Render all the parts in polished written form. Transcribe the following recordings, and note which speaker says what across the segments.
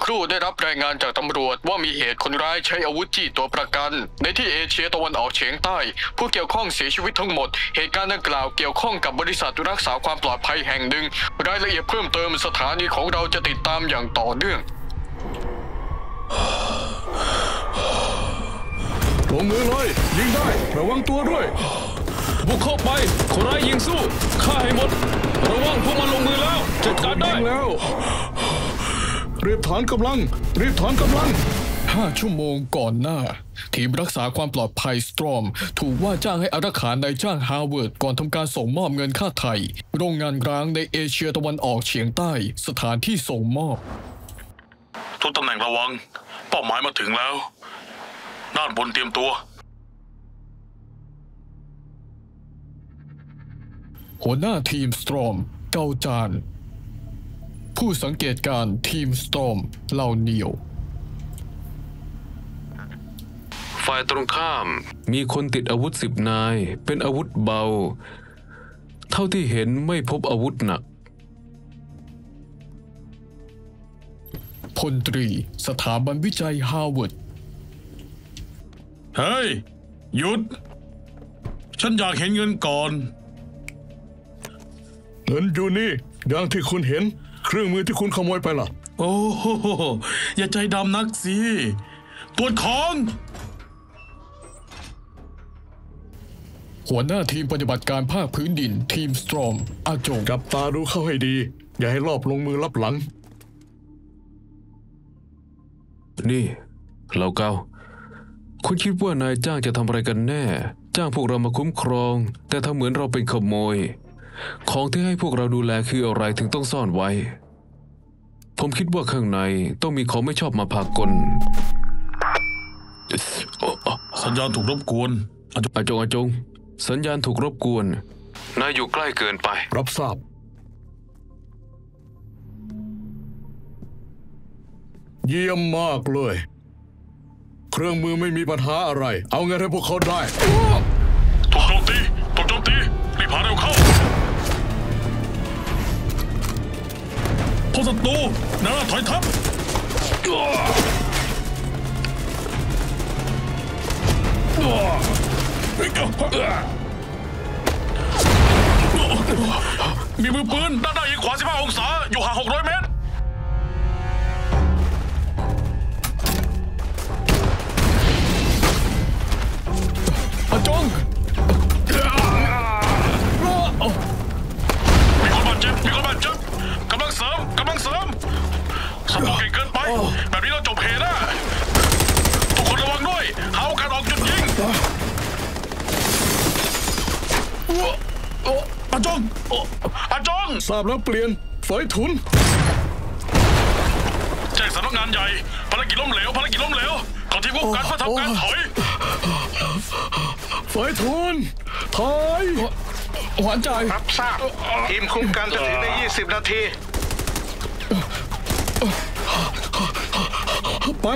Speaker 1: ครู่ได้รับรายงานจากตำรวจว่ามีเหตุคนร้ายใช้อาวุธจี้ตัวประกันในที่เอเชียตะวันออกเฉียงใต้ผู้เกี่ยวข้องเสียชีวิตทั้งหมดเหตุการณ์ดังกล่าวเกี่ยวข้องกับบริษัทรักษาความปลอดภัยแห่งหนึ่งรายละเอียดเพิ่มเติมสถานีของเราจะติดตามอย่างต่อเนื่อง
Speaker 2: ลงมือเลยยิงได้ระวังตัวด้วย
Speaker 3: บุกเข้าไปคนร้ายยิงสู้ฆ่าให้หมดระวังพวกมันลงมือแล้วจัดการได้
Speaker 2: แล้วรีบถอนกำลัง
Speaker 1: 5 ชั่วโมงก่อนหน้าทีมรักษาความปลอดภัยสตรอมถูกว่าจ้างให้อารักขานายจ้างฮาร์วาร์ดก่อนทำการส่งมอบเงินค่าไถ่โรงงานร้างในเอเชียตะวันออกเฉียงใต้สถานที่ส่งมอบ
Speaker 4: ทุกตำแหน่งระวังเป้าหมายมาถึงแล้วด้านบนเตรียมตัว
Speaker 1: หัวหน้าทีมสตรอมเกาจานผู้สังเกตการทีมสตรอมเหล่าเหนียว
Speaker 3: ฝ่ายตรงข้ามมีคนติดอาวุธ10 นายเป็นอาวุธเบาเท่าที่เห็นไม่พบอาวุธหนัก
Speaker 1: พลตรีสถาบันวิจัยฮาร์วาร์ด
Speaker 4: เฮ้ยหยุดฉันอยากเห็นเงินก่อน
Speaker 2: เงินอยู่นี่อย่างที่คุณเห็นเครื่องมือที่คุณขโมยไปล่ะ
Speaker 4: โอ้โหอย่าใจดำนักสิตรวจของ
Speaker 1: หัวหน้าทีมปฏิบัติการภาคพื้นดินทีมสตรอมอาจง
Speaker 2: จับตาดูเข้าให้ดีอย่าให้รอบลงมือลับหลัง
Speaker 3: นี่เราเกาคุณคิดว่านายจ้างจะทำอะไรกันแน่จ้างพวกเรามาคุ้มครองแต่ทำเหมือนเราเป็นขโมยของที่ให้พวกเราดูแลคืออะไรถึงต้องซ่อนไว้ผมคิดว่าข้างในต้องมีของไม่ชอบมาพากล
Speaker 4: สัญญาณถูกรบกวน
Speaker 3: อาจงสัญญาณถูกรบกวนนายอยู่ใกล้เกินไป
Speaker 2: รับทราบเยี่ยมมากเลยเครื่องมือไม่มีปัญหาอะไรเอาเงินให้พวกเขาได้
Speaker 4: ถูกโจมตีรีบพาเร็วเข้าพบศัตรูนาถอยทัพมีมือปืนด้านหน้ายิงขวา15 องศาอยู่ห่าง600 เมตร
Speaker 1: อาจง
Speaker 4: มีคนบาดเจ็บกำลังเสริมสมองเก่งเกินไปแบบนี้เราจบเหตุนะทุกคนระวังด้วยหาโอกาสออกจุดยิงอาจง
Speaker 2: ทราบแล้วเปลี่ยนฝอยถุน
Speaker 4: แจ้งสำนักงานใหญ่ภารกิจล้มเหลวขอทีมควบกันเพื่อทำการถอย
Speaker 2: ฝอยถุนถอย
Speaker 1: หวานใจ
Speaker 5: รับทราบทีมคุมกันจะถึงใน20 นาที
Speaker 2: ไป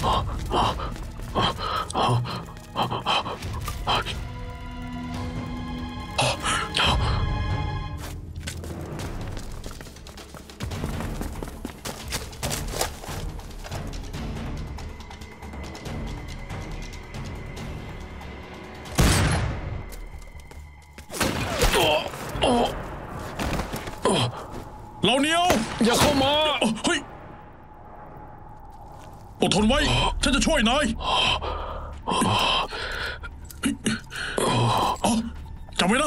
Speaker 4: เราเหนียว
Speaker 3: อย่าเข้ามา
Speaker 4: เฮ้ยอดทนไว้ฉันจะช่วยนายจำไว้นะ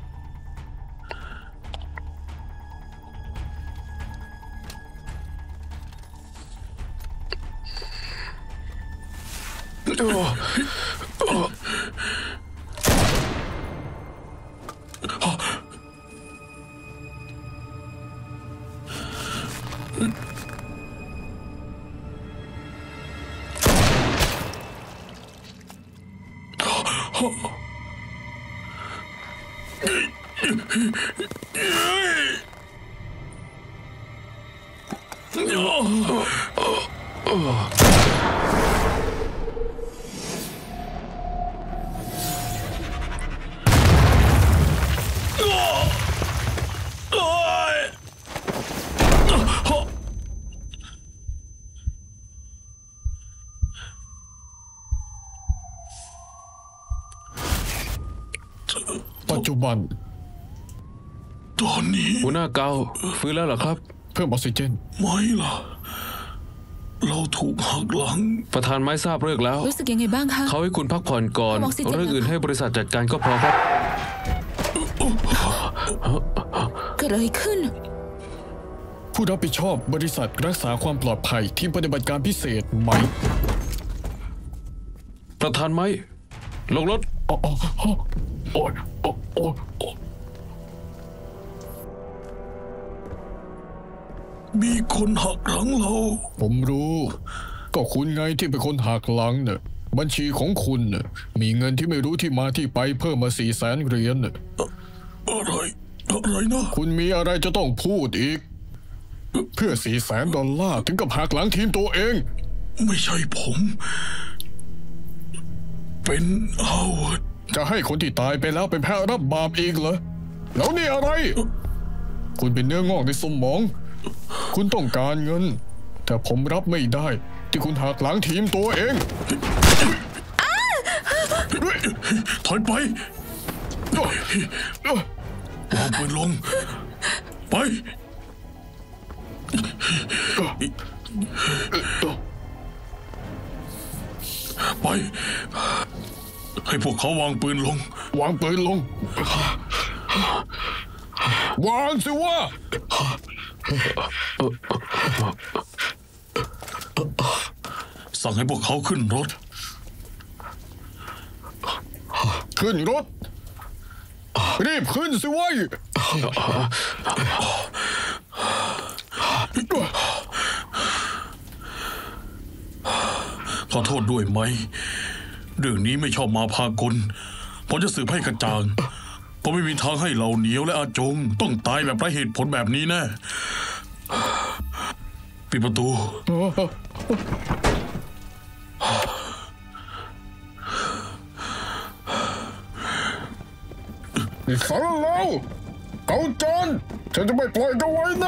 Speaker 2: ปัจจุบัน
Speaker 4: ตอนนี้
Speaker 3: หัวหน้าเกาฟื้นแล้วเหรอครับ
Speaker 2: เพิ่มออกซิเจน
Speaker 4: ไม่ล่ะ เราถูกหักหลัง
Speaker 3: ประธานไม้ทราบเรื่องแล้ว
Speaker 6: รู้สึกยังไงบ้างคะ
Speaker 3: เขาให้คุณพักผ่อนก่อน
Speaker 6: ออกซิเจน
Speaker 3: เรื่องอื่นให้บริษัทจัดการก็พอครับ
Speaker 6: เกิดอะไรขึ้น
Speaker 2: ผู้รับผิดชอบบริษัทรักษาความปลอดภัยทีมปฏิบัติการพิเศษไหม
Speaker 3: ประธานไม้ลงรถ
Speaker 2: โอ้โอ้โอ้โอ้โอ้โอ้โอ้
Speaker 4: มีคนหักหลังเรา
Speaker 2: ผมรู้ ก็คุณไงที่เป็นคนหักหลังเน่ะบัญชีของคุณเน่ะมีเงินที่ไม่รู้ที่มาที่ไปเพิ่มมา400,000 เหรียญน่ะ
Speaker 4: อะไรนะ
Speaker 2: คุณมีอะไรจะต้องพูดอีก เพื่อ$400,000ถึงกับหักหลังทีมตัวเอง
Speaker 4: ไม่ใช่ผม เป็นเอาด
Speaker 2: จะให้คนที่ตายไปแล้วเป็นแพ้รับบาปอีกเหรอ แล้วนี่อะไร คุณเป็นเนื้องอกในสมอง คุณต้องการเงิน แต่ผมรับไม่ได้ ที่คุณหักหลังทีมตัวเอง
Speaker 4: ถอยไปวางปืนลง ไป ไป ให้พวกเขาวางปืนลง
Speaker 2: วางปืนลง วางสิวะ
Speaker 4: สั่งให้พวกเขาขึ้นรถ
Speaker 2: ขึ้นรถ รีบขึ้นสิวะ
Speaker 4: ขอโทษด้วยไหม เรื่องนี้ไม่ชอบมาพากลผมจะสืบให้กระจ่างผมไม่มีทางให้เหล่าเหนียวและอาจง ต้องตายแบบไร้เหตุผลแบบนี้แน่ปิดประตู
Speaker 2: นี่สารแล้วเกาจานฉันจะไม่ปล่อยกันไว้แน่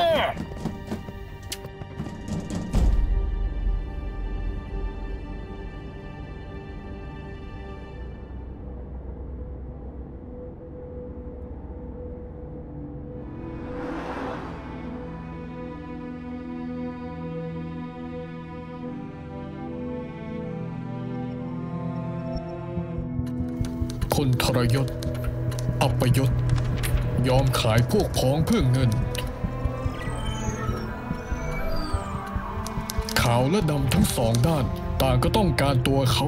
Speaker 2: คนทรยศ อัปยศ ยอมขายพวกพ้องเพื่อเงิน ขาวและดำทั้งสองด้านต่างก็ต้องการตัวเขา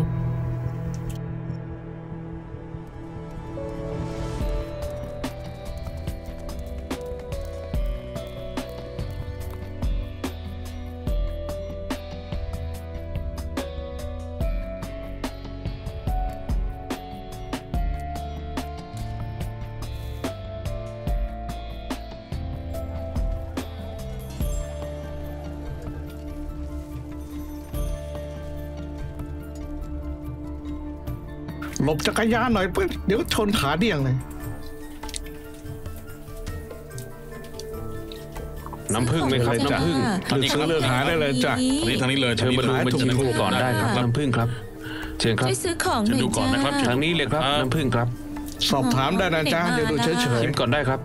Speaker 5: หลบจักรยานหน่อยเพื่อนเดี๋ยวชนขาเดี่ยงเลย
Speaker 3: น้ำผึ้งไหมครับน้ำผึ้ง
Speaker 5: เลือกซื้อเลือกหาได้เลยจ้ะ
Speaker 4: ทางนี้เลย
Speaker 3: เชิญมาดูมันจะก่อนได้ครับน้ำผึ้งครับเชิญครับ
Speaker 6: ช่วยซื้อของหน่อย
Speaker 4: ดูก่อน
Speaker 6: จ้า
Speaker 4: นะครับ
Speaker 3: ทางนี้เลยครับน้ำผึ้งครับ
Speaker 5: สอบถามได้นะจ๊ะเดี๋ยวดูเฉย
Speaker 3: ชิมก่อนได้ครับ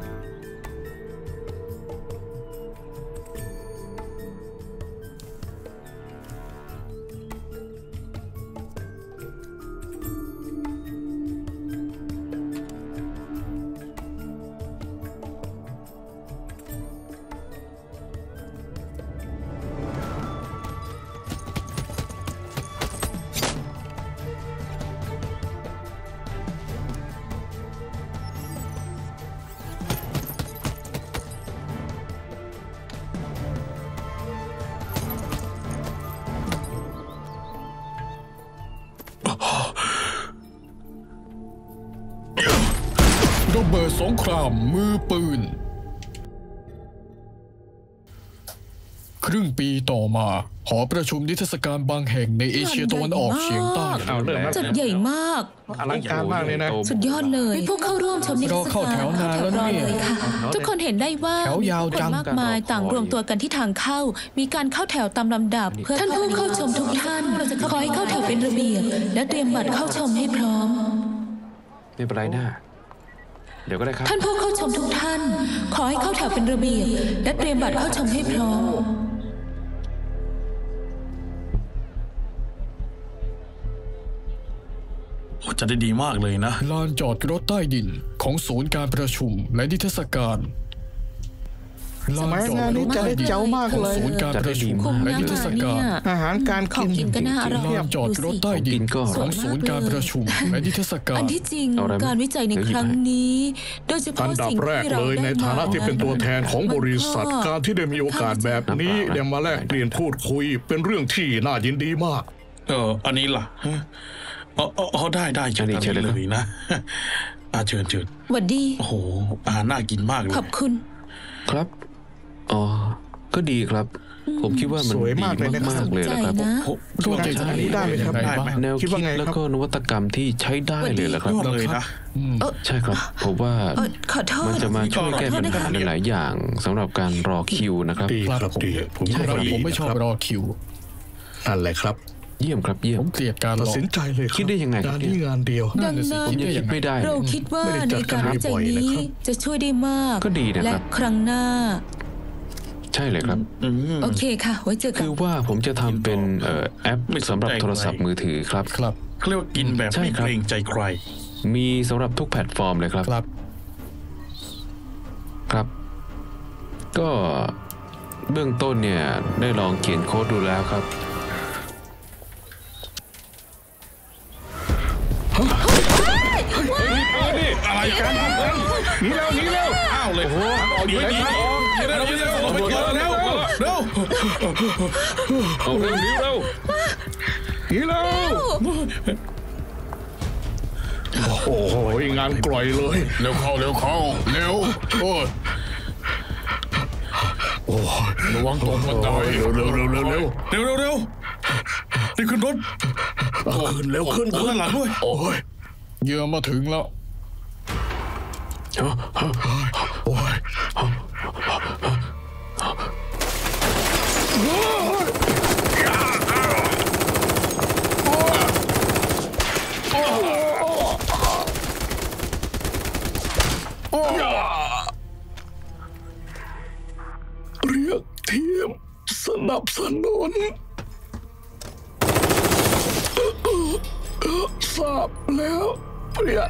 Speaker 2: ระเบิดสงครามมือปืน ครึ่งปีต่อมาหอประชุมนิทรรศการบางแห่งในเอเชียตะวันออกเฉียงใต้
Speaker 5: ๆเอาเริ่มแล้ว
Speaker 6: จัดใหญ่มาก
Speaker 5: อลังการมากเลยนะ
Speaker 6: สุดยอดเลยมีผู้เข้าร่วมชมนิทรรศ
Speaker 2: รอเข้า
Speaker 6: การ
Speaker 2: แถวนานแล้ว
Speaker 6: รอ
Speaker 2: เนี่ย
Speaker 6: เลยค่ะ ทุกคนเห็นได้ว่า
Speaker 2: แถวยาวจัง
Speaker 6: มากมายต่างรวมตัวกันที่ทางเข้า มีการเข้าแถวตามลำดับ เพื่อท่านผู้เข้าชมทุกท่านขอให้เข้าแถวเป็นระเบียบและเตรียมบัตรเข้าชมให้พร้อม
Speaker 3: ไม่เป็นไรนะเดี๋ยวก็ได้ครับ
Speaker 6: ท่านผู้เข้าชมทุกท่าน ขอให้เข้าแถวเป็นระเบียบและเตรียมบัตรเข้าชมให้พร้อม
Speaker 4: จะได้ดีมากเลยนะ
Speaker 2: ลานจอดรถใต้ดินของศูนย์การประชุมและนิทรรศการลานจอดรถใต้ดินของศูนย์การประชุมและนิทรรศการ
Speaker 5: อาหารการ
Speaker 6: ขอ
Speaker 5: กิ
Speaker 6: ง
Speaker 5: น
Speaker 6: กินก็น่าอร่อย
Speaker 2: ลานจอดรถใต้ดินของศูนย์การประชุมและนิทรรศกา
Speaker 6: อั
Speaker 2: ร
Speaker 6: นที่จริง
Speaker 3: เอาอะไรไหม
Speaker 6: การวิจัยในครั้งนี้ โดยเฉ
Speaker 7: อั
Speaker 6: พาะ
Speaker 7: นดับ
Speaker 6: สิ่ง
Speaker 7: แรก
Speaker 6: ที่เรา
Speaker 7: เลย
Speaker 6: ได้
Speaker 7: ในฐานะที่เป็นตัวแทนของบริษัท
Speaker 6: มันก็
Speaker 7: การที่ได้มีโอกาสแบบนี้ได้มาแลกเปลี่ยนพูดคุยเป็นเรื่องที่น่ายินดีมาก
Speaker 4: อันนี้ล่ะอ๋อได้เชิญ
Speaker 3: อันนี้เชิญเลยครับ
Speaker 4: เลยนะเชิญ
Speaker 6: หวัดดี
Speaker 4: โอ้โหอาหารน่ากินมากเลย
Speaker 6: ขอบคุณ
Speaker 3: ครับอ๋อก็ดีครับ ผมคิดว่ามัน
Speaker 5: สวย
Speaker 3: ดี
Speaker 5: มากเลยนะครับ
Speaker 3: มากๆเลย
Speaker 6: ใจ
Speaker 3: นะครับ
Speaker 6: นะ
Speaker 2: รถใหญ่
Speaker 5: อันนี้ได้ไหมครับ
Speaker 2: ได้ไหม
Speaker 3: แนว
Speaker 5: คิด
Speaker 3: คิ
Speaker 5: ว่า
Speaker 3: ด
Speaker 5: ไง
Speaker 3: แล้ว
Speaker 5: ครับ
Speaker 3: ก็นวัตกรรมที่ใช้ได้เลยแหละครับ
Speaker 4: ยอดเลยนะ
Speaker 3: ใช่ครับผมว่า
Speaker 6: ขอโทษ
Speaker 3: มันจะมาช่วยแก้ปัญหา
Speaker 6: ขอโทษนะคะ
Speaker 3: หลายๆอย่างสำหรับการรอคิวนะครับ
Speaker 7: ดีครับดีผม
Speaker 2: ใช่ครับ
Speaker 7: ก็ดี
Speaker 2: ผมไม่ชอบ
Speaker 7: นะค
Speaker 2: ร
Speaker 7: รับ
Speaker 2: อคิว
Speaker 7: นั่นแหละครับ
Speaker 3: เยี่ยมครับเยี่ย
Speaker 2: ผม มเกลียดการร
Speaker 7: ตัด
Speaker 2: อ
Speaker 7: สินใจเลยครับ
Speaker 3: คิดได้ยังไงครับ
Speaker 7: งานนี้งานเดียว
Speaker 6: ดังนั้น
Speaker 3: ผมยังคิดไม่ได้
Speaker 6: เราคิดว่า
Speaker 7: ไม่ได้
Speaker 6: ใน
Speaker 7: จัด
Speaker 6: การ
Speaker 7: การ
Speaker 6: วิจัย
Speaker 7: บ่อยๆนะ
Speaker 6: นี้
Speaker 7: ครับ
Speaker 6: จะช่วยได้มาก
Speaker 3: ก็ดีนะครับ
Speaker 6: และครั้งหน้า
Speaker 3: ใช่เลยครับ
Speaker 6: โอเคค่ะ ไว้เจอกั
Speaker 3: คื
Speaker 6: น
Speaker 3: อว่าผมจะทำเป็นแอปสำหรับโทรศัพท์มือถือครับ
Speaker 2: ครับ
Speaker 4: เขาเรียกว่ากินแบบ
Speaker 3: ใช่
Speaker 4: ไม่
Speaker 3: ครับ
Speaker 4: เกรงใจใคร
Speaker 3: มีสำหรับทุกแพลตฟอร์มเลยครับ
Speaker 2: ครับ
Speaker 3: ครับ ก็เบื้องต้นเนี่ยได้ลองเขียนโค้ดดูแล้วครับ
Speaker 4: อะไรกันหนีเร็วอ้าวเลยโอ้โหดีเร็วเร็วเร็ว
Speaker 3: เอาเรื่องนี้เร็ว
Speaker 5: นี่แล้ว
Speaker 7: โอ้โหงานกร่อยเลย
Speaker 2: เร็วเข้าเร็วโอ้ยระวังตกบันได
Speaker 7: เร็ว
Speaker 4: รีบขึ้นรถ
Speaker 7: ขึ้นเร็วขึ้น
Speaker 4: ข้างหลังด้วย
Speaker 7: โอ้ย
Speaker 2: เหยื่อมาถึงแล้ว
Speaker 7: โอ้ย เรียกทีมสนับสนุนทราบแล้วเปลี่ยน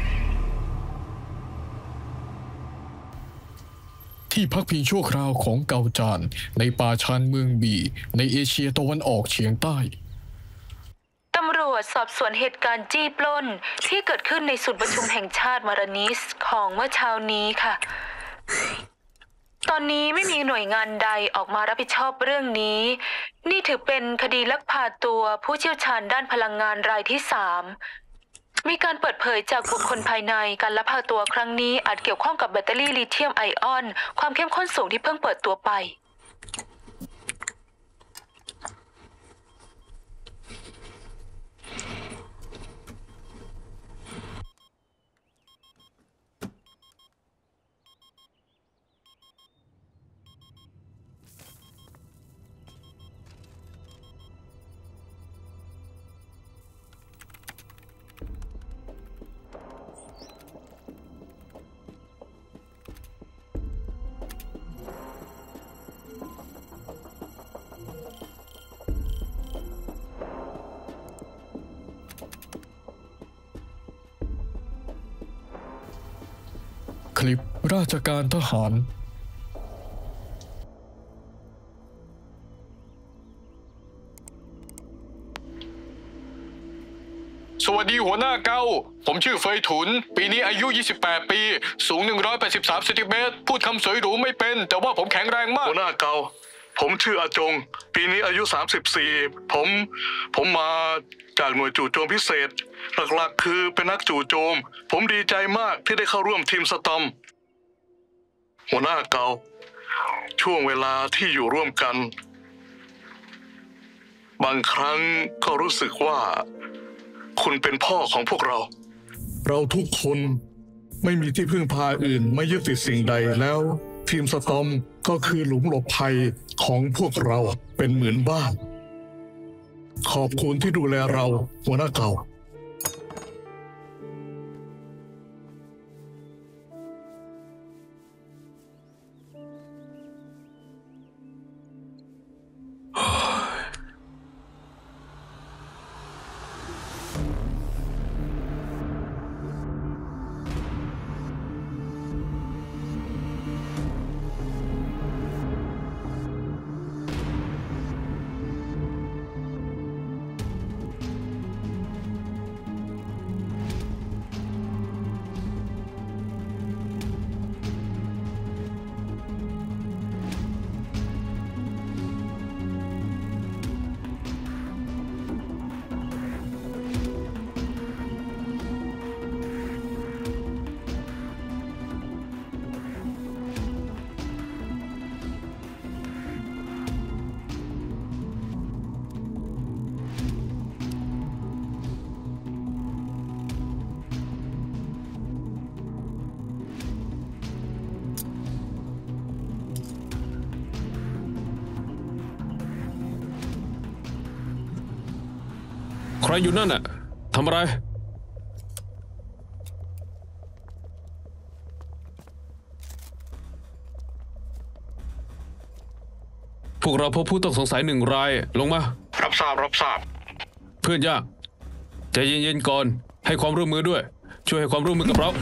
Speaker 2: ที่พักพิงชั่วคราวของเกาจานในป่าชานเมืองบีในเอเชียตะวันออกเฉียงใต้
Speaker 6: ตำรวจสอบสวนเหตุการณ์จี้ปล้นที่เกิดขึ้นในศูนย์ประชุมแห่งชาติมารานิสของเมื่อเช้านี้ค่ะ ตอนนี้ไม่มีหน่วยงานใดออกมารับผิดชอบเรื่องนี้ นี่ถือเป็นคดีลักพาตัวผู้เชี่ยวชาญด้านพลังงานรายที่ 3 มีการเปิดเผยจากบุคคลภายในการลักพาตัวครั้งนี้อาจเกี่ยวข้องกับแบตเตอรี่ลิเธียมไอออนความเข้มข้นสูงที่เพิ่งเปิดตัวไป
Speaker 2: คลิปราชการทหาร
Speaker 1: สวัสดีหัวหน้าเกาผมชื่อเฟยถุน ปีนี้อายุ 28 ปี สูง 183 เซนติเมตร พูดคำสวยหรูไม่เป็น แต่ว่าผมแข็งแรงมาก
Speaker 5: หัวหน้าเกาผมชื่ออาจง ปีนี้อายุ 34 ผมมาจากหน่วยจู่โจมพิเศษ หลักๆ คือเป็นนักจู่โจม ผมดีใจมากที่ได้เข้าร่วมทีมสตอมหัวหน้าเกาช่วงเวลาที่อยู่ร่วมกัน บางครั้งก็รู้สึกว่าคุณเป็นพ่อของพวกเรา
Speaker 7: เราทุกคนไม่มีที่พึ่งพาอื่นไม่ยึดติดสิ่งใดแล้ว ทีมสตอมก็คือหลุมหลบภัยของพวกเราเป็นเหมือนบ้าน ขอบคุณที่ดูแลเราหัวหน้าเก่า
Speaker 3: ใครอยู่นั่นน่ะทำอะไรพวกเราพบผู้ต้องสงสัย1 รายลงมา
Speaker 5: รับทราบ
Speaker 3: เพื่อนยากใจเย็นๆก่อนให้ความร่วมมือด้วย ช่วยให้ความร่วมมือกับเรา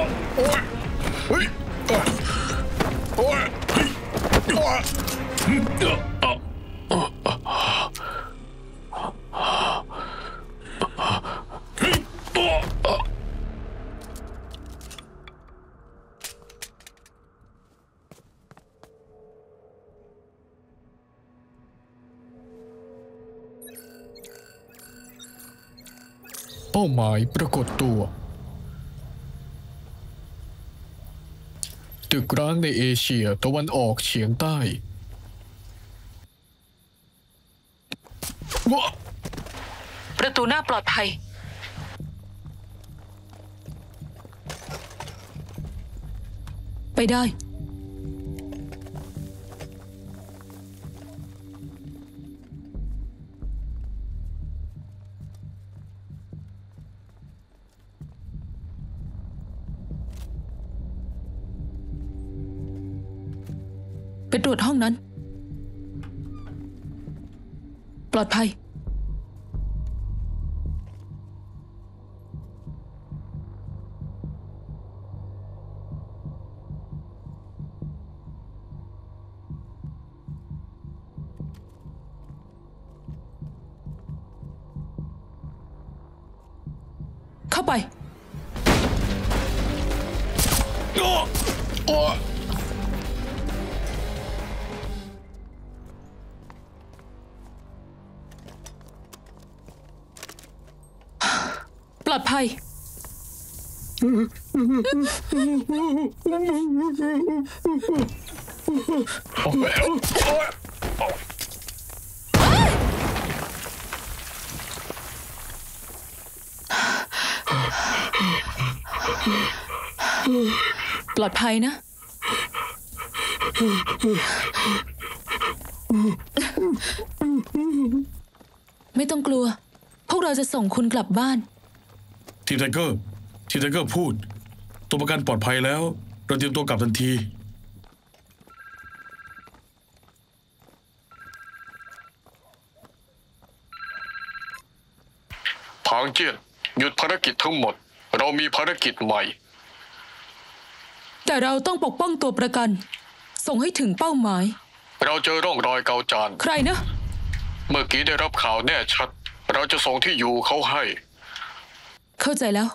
Speaker 2: เป้าหมายปรากฏตัว ตึกร้างในเอเชียตะวันออกเฉียงใต้
Speaker 6: ประตูหน้าปลอดภัย ไปได้ ไปตรวจห้องนั้น ปลอดภัย เข้าไป ปลอดภัย ปลอดภัยนะ ไม่ต้องกลัว พวกเราจะส่งคุณกลับบ้าน
Speaker 4: ทีมไทเกอร์พูด ตัวประกันปลอดภัยแล้ว เราเตรียมตัวกลับทันที
Speaker 1: ผางเจี้ยนหยุดภารกิจทั้งหมด เรามีภารกิจใหม่
Speaker 8: แต่เราต้องปกป้องตัวประกัน ส่งให้ถึงเป้าหมาย
Speaker 1: เราเจอร่องรอยเกาจาน
Speaker 8: ใครนะ
Speaker 1: เมื่อกี้ได้รับข่าวแน่ชัด เราจะส่งที่อยู่เขาให้
Speaker 8: เข้าใจแล้ว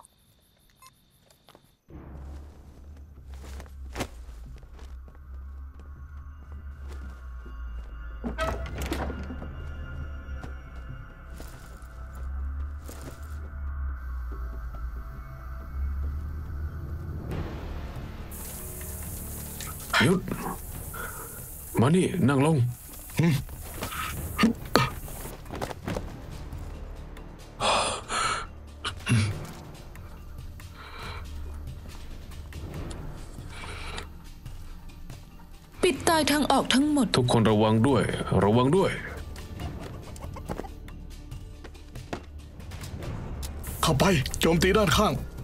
Speaker 3: หยุด มานี่นั่งลง
Speaker 8: ปิดตายทางออกทั้งหมด
Speaker 3: ทุกคนระวังด้วย ระวังด้วย
Speaker 7: เข้าไปโจมตีด้านข้าง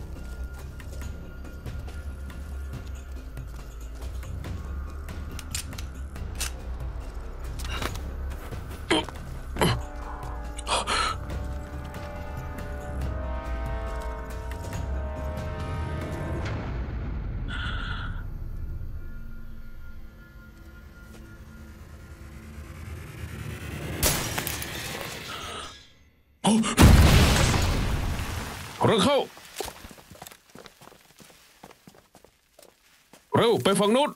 Speaker 3: เร็วเข้า เร็วไปฝั่งนู้น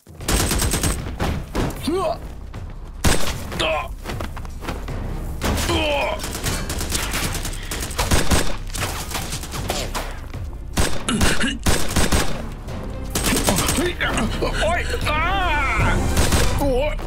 Speaker 3: โอ๊ยโอ๊ย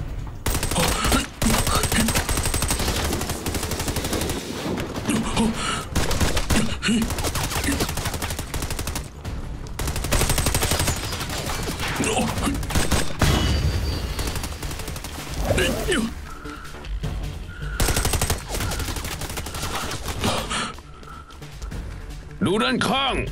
Speaker 3: ดูด้านข้าง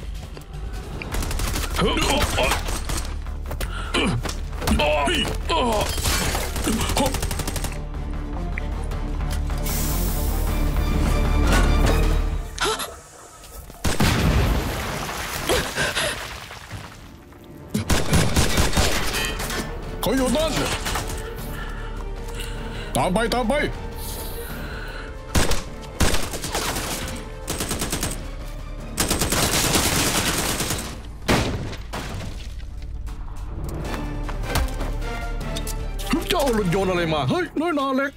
Speaker 2: เขาอยู่นั่นตามไปตามไป
Speaker 7: เจ้าหลุดโยนอะไรมา เฮ้ย น้อยนาเล็ก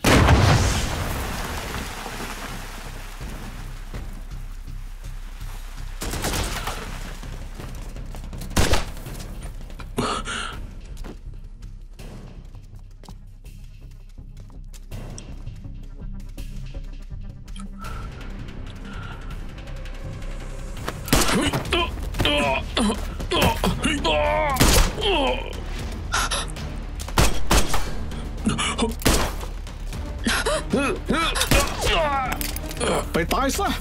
Speaker 7: ไปตายซะ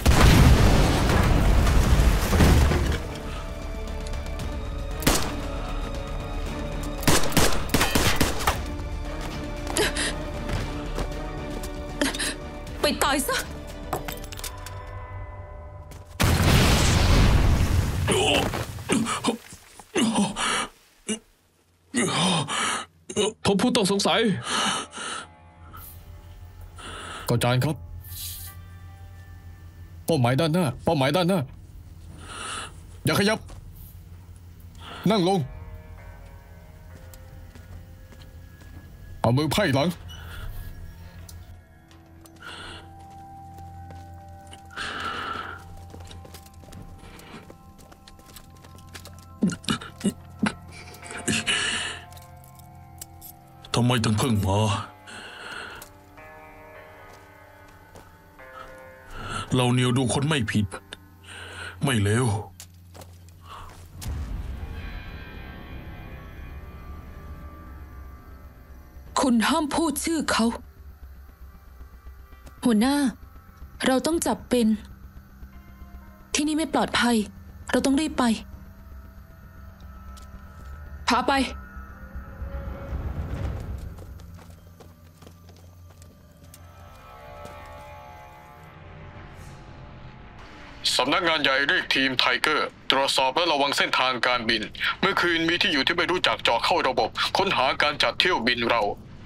Speaker 8: ไปตายซะ
Speaker 3: พบผู้ต้องสงสัย
Speaker 2: ก็จานครับเป้าหมายด้านหน้าเป้าหมายด้านหน้าอย่าขยับนั่งลงเอามือไพ่หลัง
Speaker 4: ทำไมถึงเพิ่งมา เราเนียวดูคนไม่ผิด ไม่เลว
Speaker 8: คุณห้ามพูดชื่อเขา หัวหน้า เราต้องจับเป็น ที่นี่ไม่ปลอดภัย เราต้องรีบไป พาไป
Speaker 2: พ
Speaker 1: สำนักงานใหญ่เรียกทีมไทเกอร์ตรวจสอบและระวังเส้นทางการบิน เมื่อคืนมีที่อยู่ที่ไม่รู้จักเจาะเข้าระบบ ค้นหาการจัดเที่ยวบินเรา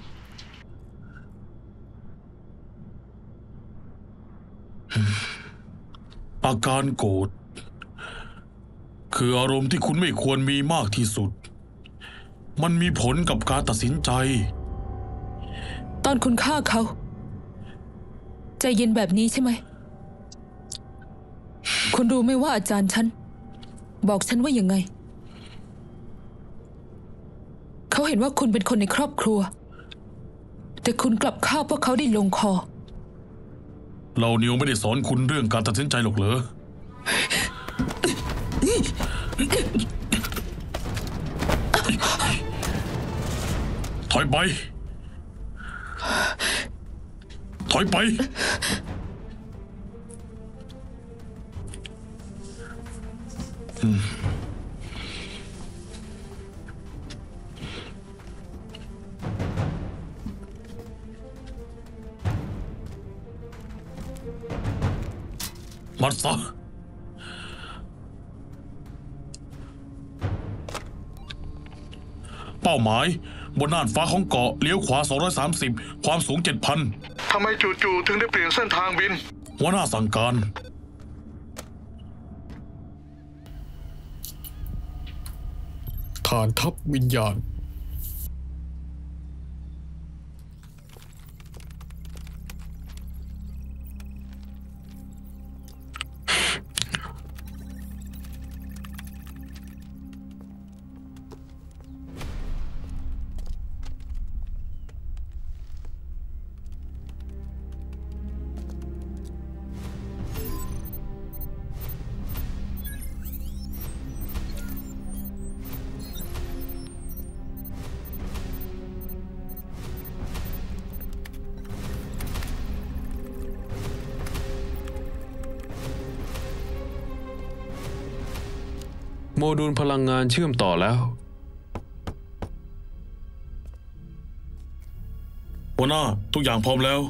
Speaker 4: อาการโกรธคืออารมณ์ที่คุณไม่ควรมีมากที่สุด มันมีผลกับการตัดสินใจ
Speaker 8: ตอนคุณฆ่าเขา ใจเย็นแบบนี้ใช่ไหม คุณรู้ไหมว่าอาจารย์ฉันบอกฉันว่ายังไง เขาเห็นว่าคุณเป็นคนในครอบครัว แต่คุณกลับฆ่าพวกเขาได้ลงคอ
Speaker 4: เรานิวไม่ได้สอนคุณเรื่องการตัดสินใจหรอกเหรอ ถอยไป ถอยไป มัดซะเป้าหมายบนน่านฟ้าของเกาะเลี้ยวขวา230ความสูง 7,000
Speaker 5: ทำไมจู่ๆถึงได้เปลี่ยนเส้นทางบิน
Speaker 4: หัวหน้าสั่งการ
Speaker 2: ฐานทัพวิญญาณ
Speaker 3: โมดูลพลังงานเชื่อมต่อแล้ว
Speaker 4: หัวหน้าทุกอย่างพร้อมแล้ว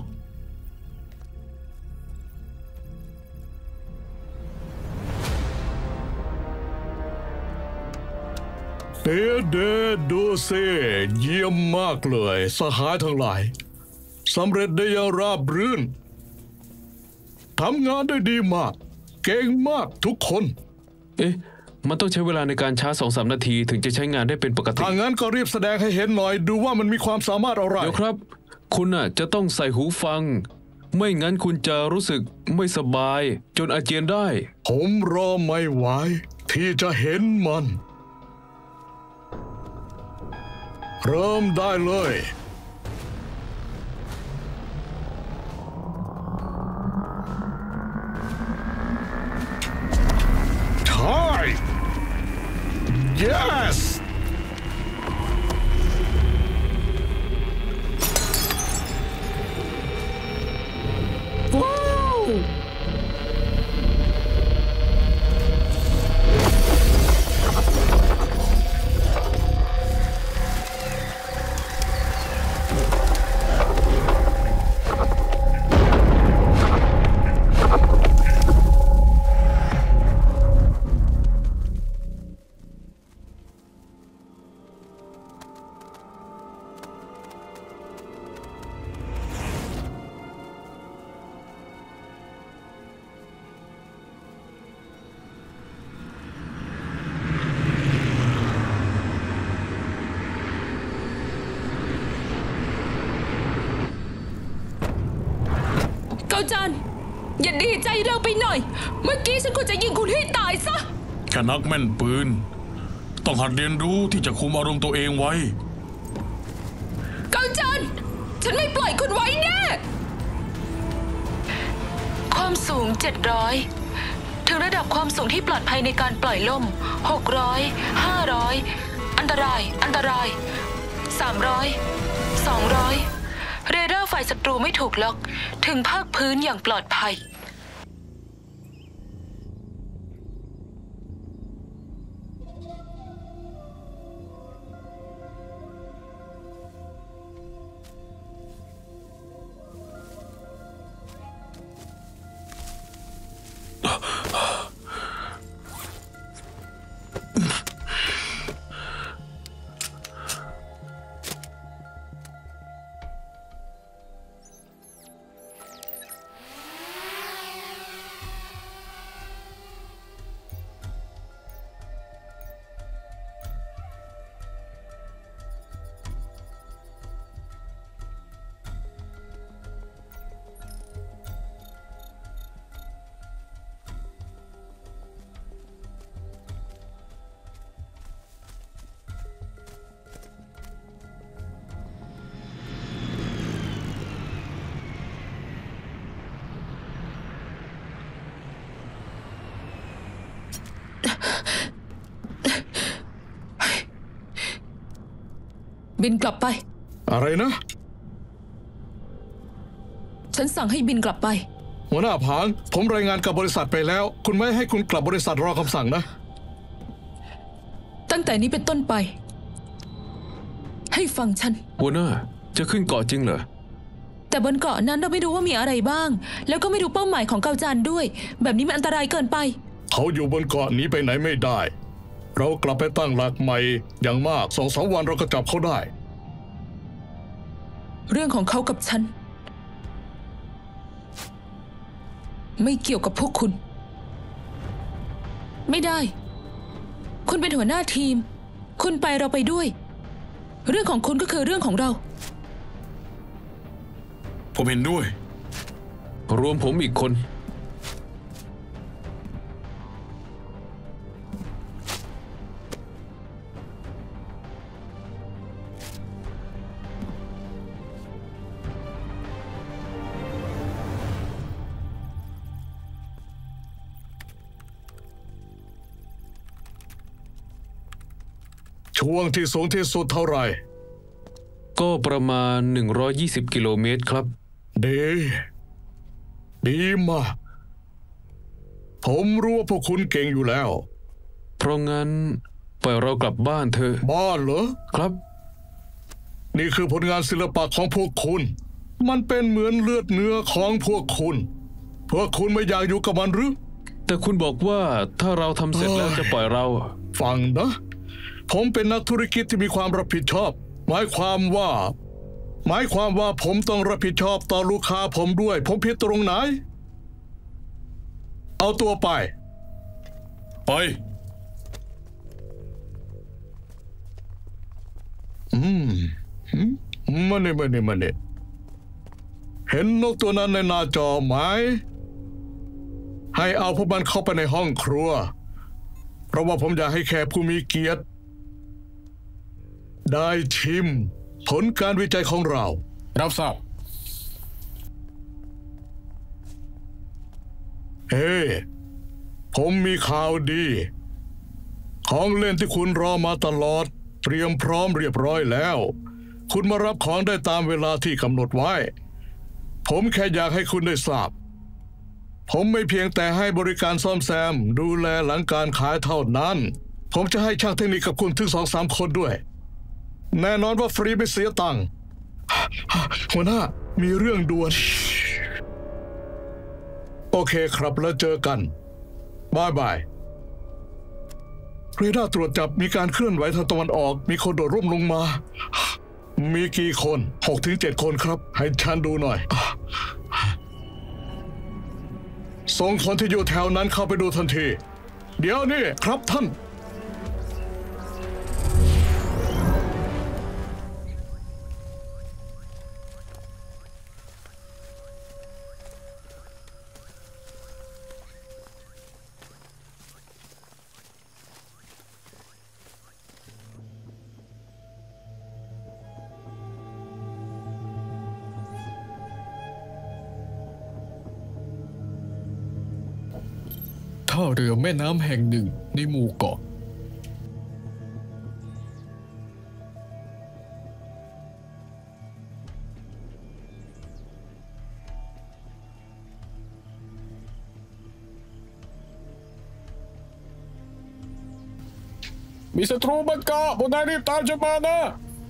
Speaker 7: เดดูเซเยี่ยมมากเลยสหายทั้งหลายสำเร็จได้อย่างราบรื่นทำงานได้ดีมาก เก่งมากทุกคน
Speaker 3: เอ๊ะ มันต้องใช้เวลาในการชาร์จ 2-3 นาทีถึงจะใช้งานได้เป็นปกติ
Speaker 7: ถ้างั้นก็รีบแสดงให้เห็นหน่อยดูว่ามันมีความสามารถอะไร
Speaker 3: เดี๋ยวครับ คุณน่ะจะต้องใส่หูฟัง ไม่งั้นคุณจะรู้สึกไม่สบาย จนอาเจียนได้
Speaker 7: ผมรอไม่ไหวที่จะเห็นมัน เริ่มได้เลยใช่ yes ว้าว
Speaker 8: เกาจัน อย่าดีใจเร็วไปหน่อย เมื่อกี้ฉันควรจะยิงคุณให้ตายซะ
Speaker 4: แค่นักแม่นปืน ต้องหัดเรียนรู้ที่จะคุมอารมณ์ตัวเองไว้
Speaker 8: เกาจัน ฉันไม่ปล่อยคุณไว้แน่
Speaker 6: ความสูง 700 ถึงระดับความสูงที่ปลอดภัยในการปล่อยล่ม 600 500 อันตราย 300 200 เรดาร์ฝ่ายศัตรูไม่ถูกล็อก ถึงภาคพื้นอย่างปลอดภัย
Speaker 4: เ
Speaker 8: บินกลับไป
Speaker 7: อะไรนะ
Speaker 8: ฉันสั่งให้บินกลับไป
Speaker 7: หัวหน้าผางผมรายงานกับบริษัทไปแล้ว คุณไม่ให้คุณกลับบริษัทรอคำสั่งนะ
Speaker 8: ตั้งแต่นี้เป็นต้นไป ให้ฟังฉัน
Speaker 3: หัวหน้าจะขึ้นเกาะจริงเหรอ
Speaker 8: แต่บนเกาะนั้นเราไม่รู้ว่ามีอะไรบ้าง แล้วก็ไม่รู้เป้าหมายของเกาจันด้วย แบบนี้มันอันตรายเกินไป
Speaker 7: เขาอยู่บนเกาะนี้ไปไหนไม่ได้ เรากลับไปตั้งหลักใหม่อย่างมาก2-3 วันเราก็จับเขาได้
Speaker 8: เรื่องของเขากับฉัน ไม่เกี่ยวกับพวกคุณ ไม่ได้ คุณเป็นหัวหน้าทีม คุณไปเราไปด้วย เรื่องของคุณก็คือเรื่องของเรา
Speaker 4: ผมเห็นด้วย
Speaker 3: รวมผมอีกคน
Speaker 7: ช่วงที่สูงที่สุดเท่าไหร่
Speaker 3: ก็ประมาณ120 กิโลเมตรครับ
Speaker 7: ดีมาก ผมรู้ว่าพวกคุณเก่งอยู่แล้ว
Speaker 3: เพราะงั้นปล่อยเรากลับบ้านเถอะ
Speaker 7: บ้านเหรอ
Speaker 3: ครับ
Speaker 7: นี่คือผลงานศิลปะของพวกคุณ มันเป็นเหมือนเลือดเนื้อของพวกคุณ พวกคุณไม่อยากอยู่กับมันหรือ
Speaker 3: แต่คุณบอกว่าถ้าเราทำเสร็จแล้วจะปล่อยเรา
Speaker 7: ฟังนะ ผมเป็นนักธุรกิจที่มีความรับผิดชอบ หมายความว่าผมต้องรับผิดชอบต่อลูกค้าผมด้วย ผมผิดตรงไหน เอาตัวไป
Speaker 4: ไป
Speaker 7: มาเนี่ยเห็นนกตัวนั้นในหน้าจอไหม ให้เอาพวกมันเข้าไปในห้องครัว เพราะว่าผมอยากให้แขกผู้มีเกียรติ ได้ชิมผลการวิจัยของเรา
Speaker 2: รับทราบ
Speaker 7: เฮ้ ผมมีข่าวดี ของเล่นที่คุณรอมาตลอด เตรียมพร้อมเรียบร้อยแล้ว คุณมารับของได้ตามเวลาที่กำหนดไว้ ผมแค่อยากให้คุณได้ทราบ ผมไม่เพียงแต่ให้บริการซ่อมแซมดูแลหลังการขายเท่านั้น ผมจะให้ช่างเทคนิคกับคุณถึง2-3 คนด้วย แน่นอนว่าฟรีไม่เสียตังค์ หัวหน้ามีเรื่องด่วน โอเคครับแล้วเจอกันบายบายเรดาร์ตรวจจับมีการเคลื่อนไหวทางตะวันออกมีคนโดดร่มลงมา มีกี่คน 6-7 คนครับให้ฉันดูหน่อยส่งคนที่อยู่แถวนั้นเข้าไปดูทันที เดี๋ยวนี่ครับท่าน
Speaker 2: ท่าเรือแม่น้ำแห่งหนึ่งในหมู่เกาะ มีศัตรูบนเกาะพวกนายรีบตามฉันมานะ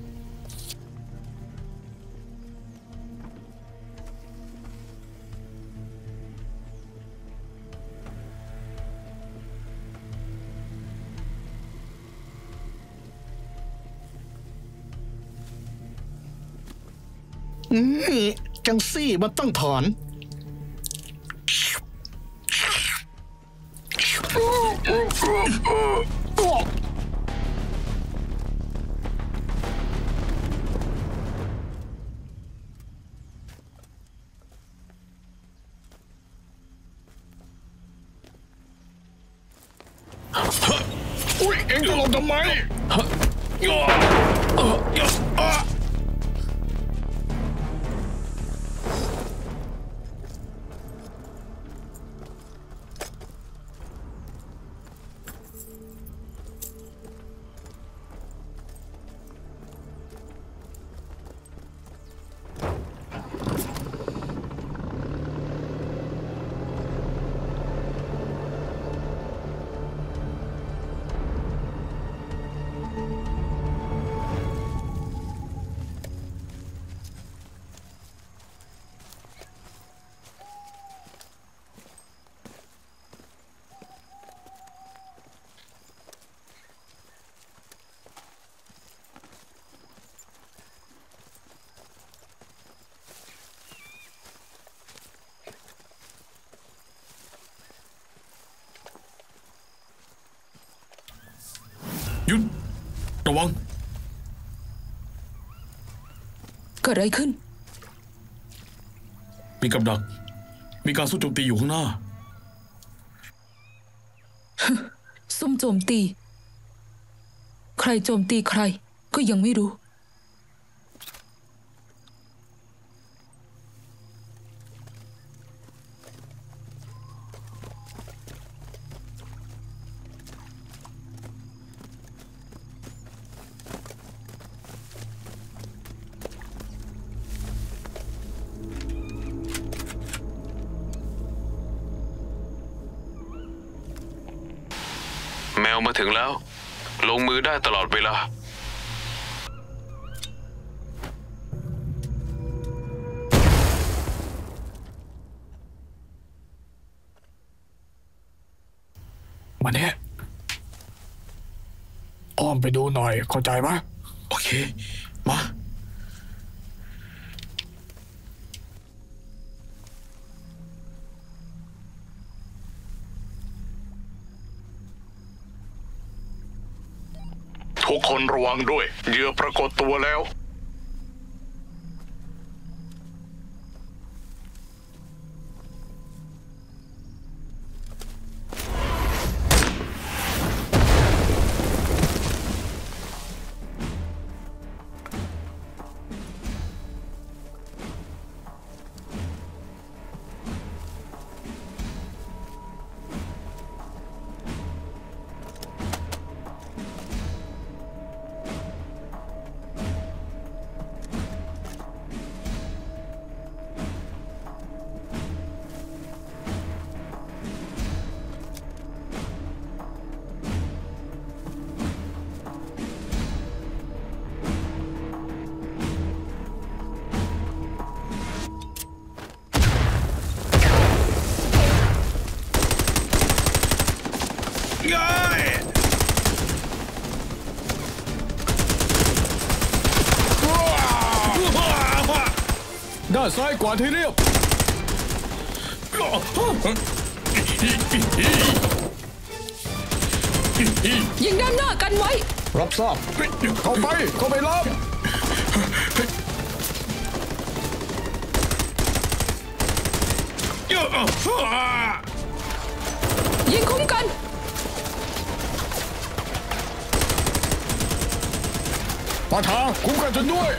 Speaker 7: จังซี่มันต้องถอน
Speaker 2: อุ๊ยเอ็งจะลงทำไม
Speaker 7: พ
Speaker 4: หยุดระวัง
Speaker 8: เกิดอะไรขึ้น
Speaker 4: มีกับดักมีการสู้โจมตีอยู่ข้างหน้า
Speaker 8: ซุ่มโจมตี ใครโจมตีใครก็ยังไม่รู้
Speaker 3: แมวมาถึงแล้ว ลงมือได้ตลอดเวลา
Speaker 2: มาเนี่ยอ้อมไปดูหน่อยเข้าใจไหม
Speaker 4: โอเค มา
Speaker 5: ทุกคนระวังด้วยเหยื่อปรากฏตัวแล้ว
Speaker 2: ด้านซ้ายกวาดให้เรียบ
Speaker 8: ยิงด้านหน้ากันไว้
Speaker 2: รับทราบเข้าไปรับ
Speaker 8: ยิงคุ้มกัน
Speaker 2: ปาฐาคุ้มกันจนด้วย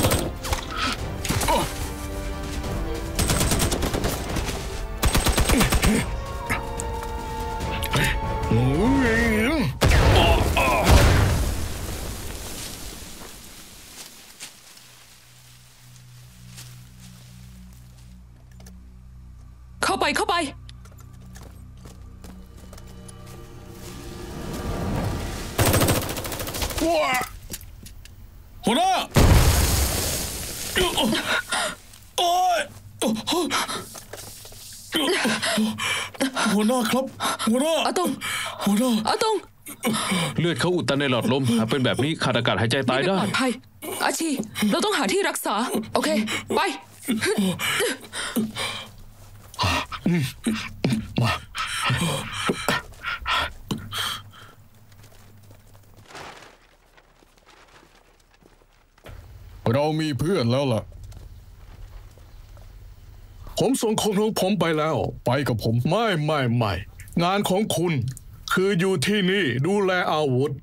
Speaker 8: เข้าไป
Speaker 4: หัวหน้า โอ้ยหัวหน้าครับ หัวหน้า
Speaker 8: อาตง
Speaker 4: หัวหน้า
Speaker 8: อาตง
Speaker 3: เลือดเขาอุดตันในหลอดลมหากเป็นแบบนี้ขาดอากาศหายใจตาย
Speaker 8: ไม่
Speaker 3: ได้
Speaker 8: ปลอดภัย อาชี เราต้องหาที่รักษา โอเค ไป
Speaker 2: เรามีเพื่อนแล้วล่ะ
Speaker 7: ผมส่งคนของผมไปแล้ว
Speaker 2: ไปกับผม
Speaker 7: ไม่งานของคุณ คืออยู่ที่นี่ดูแลอาวุธ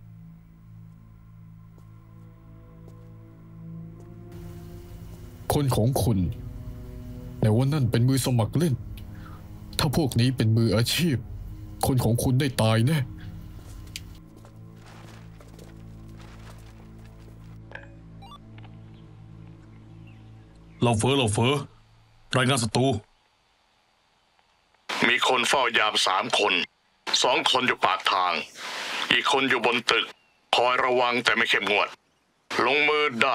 Speaker 2: คนของคุณแต่ว่านั่นเป็นมือสมัครเล่น ถ้าพวกนี้เป็นมืออาชีพ คนของคุณได้ตายแน่
Speaker 4: เราเฟ้อรายงานศัตรู
Speaker 5: มีคนเฝ้ายาม3 คน2 คนอยู่ปากทาง อีกคนอยู่บนตึก คอยระวังแต่ไม่เข้มงวด ลงมือได้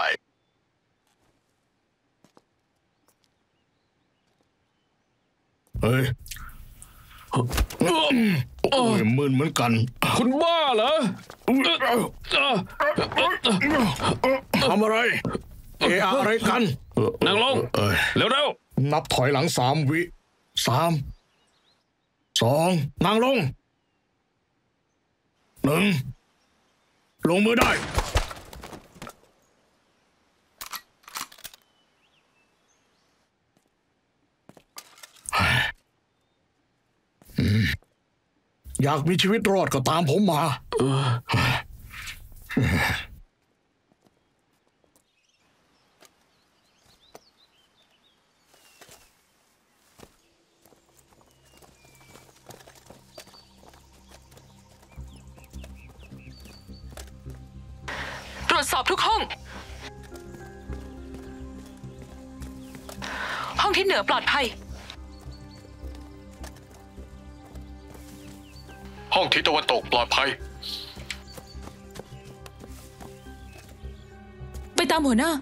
Speaker 7: เฮ้ย โอ้ยมึนเหมือนกัน
Speaker 3: คุณบ้าเหรอ
Speaker 7: ทำอะไร อะไรกัน
Speaker 3: นั่งลง เร็ว
Speaker 7: นับถอยหลัง3 วิ3 2นั่งลง1 ลงมือได้อยากมีชีวิตรอดก็ตามผมมา
Speaker 8: ตรวจสอบทุกห้อง ห้องที่เหนือปลอดภัย
Speaker 1: ห้องทิศตะวันตกปลอดภัย
Speaker 8: ไปตามหัวหน้า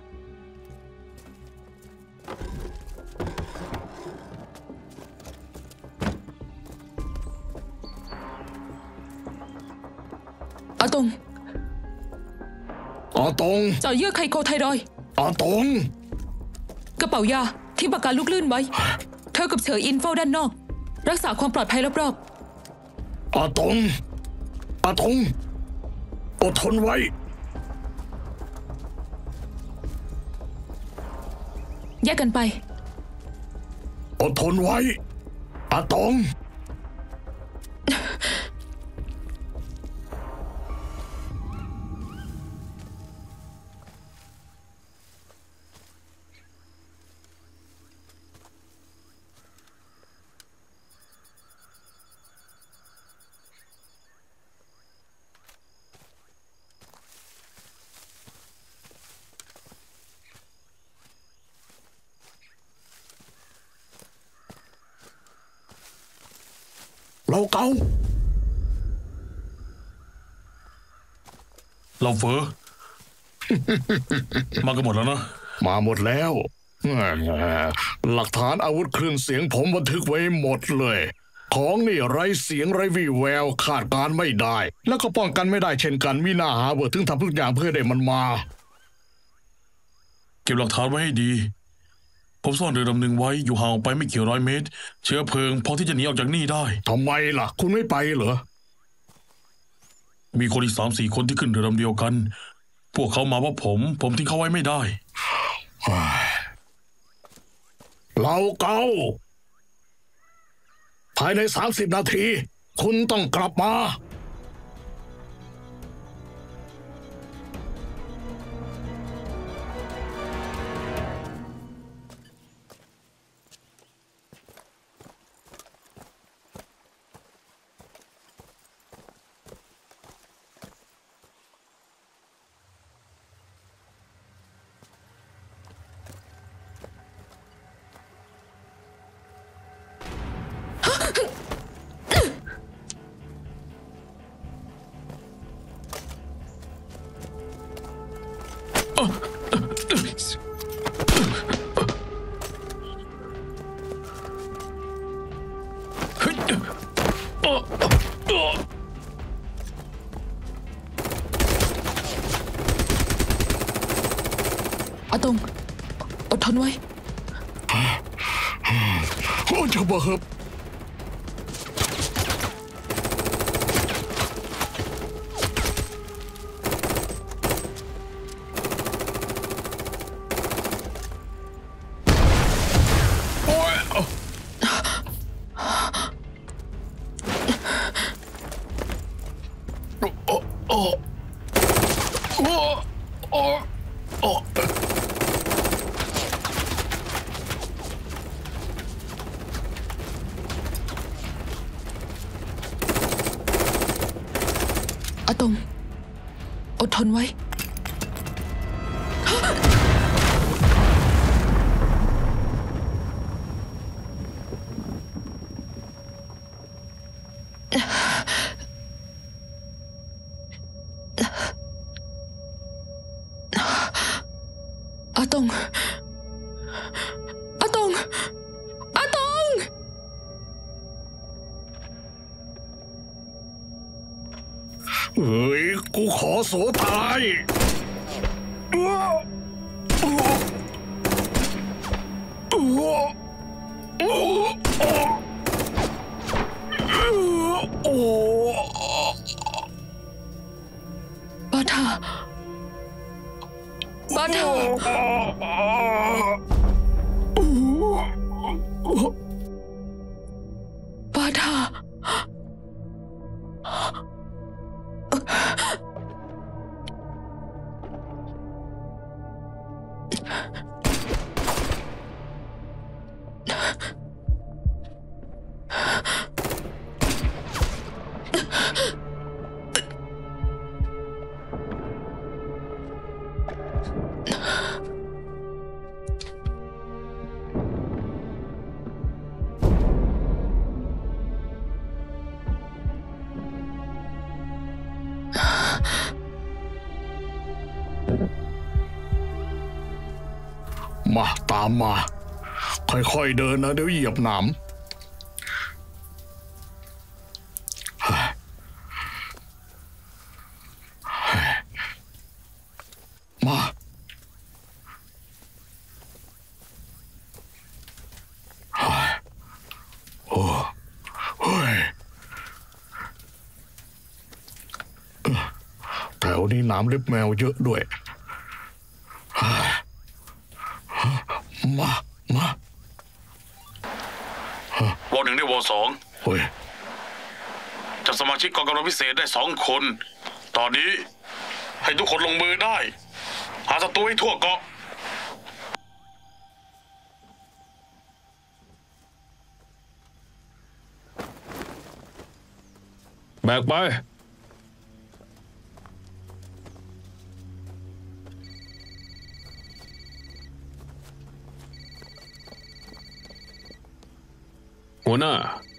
Speaker 8: อาตง
Speaker 7: อาตง
Speaker 8: เจาะเยื่อไคโคไทรอยด์
Speaker 7: อาตง
Speaker 8: กระเป๋ายาที่ปากกาลูกลื่นไว้ เธอกับเฉยอินเฝ้าด้านนอก รักษาความปลอดภัยรอบ
Speaker 7: อาตง อาตง อดทนไว้
Speaker 8: ๆ แยกกันไป
Speaker 7: อดทนไว้ อาตง เราเกา
Speaker 4: เราเฟอ มากันหมดแล้วนะ
Speaker 7: มาหมดแล้ว หลักฐานอาวุธคลื่นเสียงผมบันทึกไว้หมดเลย ของนี่ไร้เสียงไร้วี่แววคาดการไม่ได้ แล้วก็ป้องกันไม่ได้เช่นกันมีหน้าหาเบิดถึงทำทุกอย่างเพื่อได้มันมา
Speaker 4: เก็บหลักฐานไว้ให้ดี ผมซ่อนเรือลำหนึ่งไว้อยู่ห่างออกไปไม่กี่ร้อยเมตร เชื้อเพลิงพอที่จะหนีออกจากนี่ได้
Speaker 7: ทำไมล่ะ คุณไม่ไปเหรอ
Speaker 4: มีคนอีก3-4 คนที่ขึ้นเรือลำเดียวกัน พวกเขามาว่าผมทิ้งเขาไว้ไม่ได้
Speaker 7: เราเกาภายใน30 นาที คุณต้องกลับมา
Speaker 8: อาตง อดทนไว้
Speaker 7: โอ้จะบ้าครับ
Speaker 8: อาตง อดทนไว้ อาตง อาตง อาตง
Speaker 7: เฮ้ย กูขอโสตาย
Speaker 8: บาทาทาบาทา
Speaker 7: มาตามมา ค่อยๆเดินนะเดี๋ยวเหยียบหนามมาโอ้เฮ้ยแถวนี้หนามเล็บแมวเยอะด้วยมาว
Speaker 4: อ1ได้วอ2
Speaker 7: เฮ้ย
Speaker 4: จับสมาชิกกองกำลังพิเศษได้2 คน ตอนนี้ให้ทุกคนลงมือได้ หาศัตรูให้ทั่วเกาะ
Speaker 3: แบกไปหัวหน้า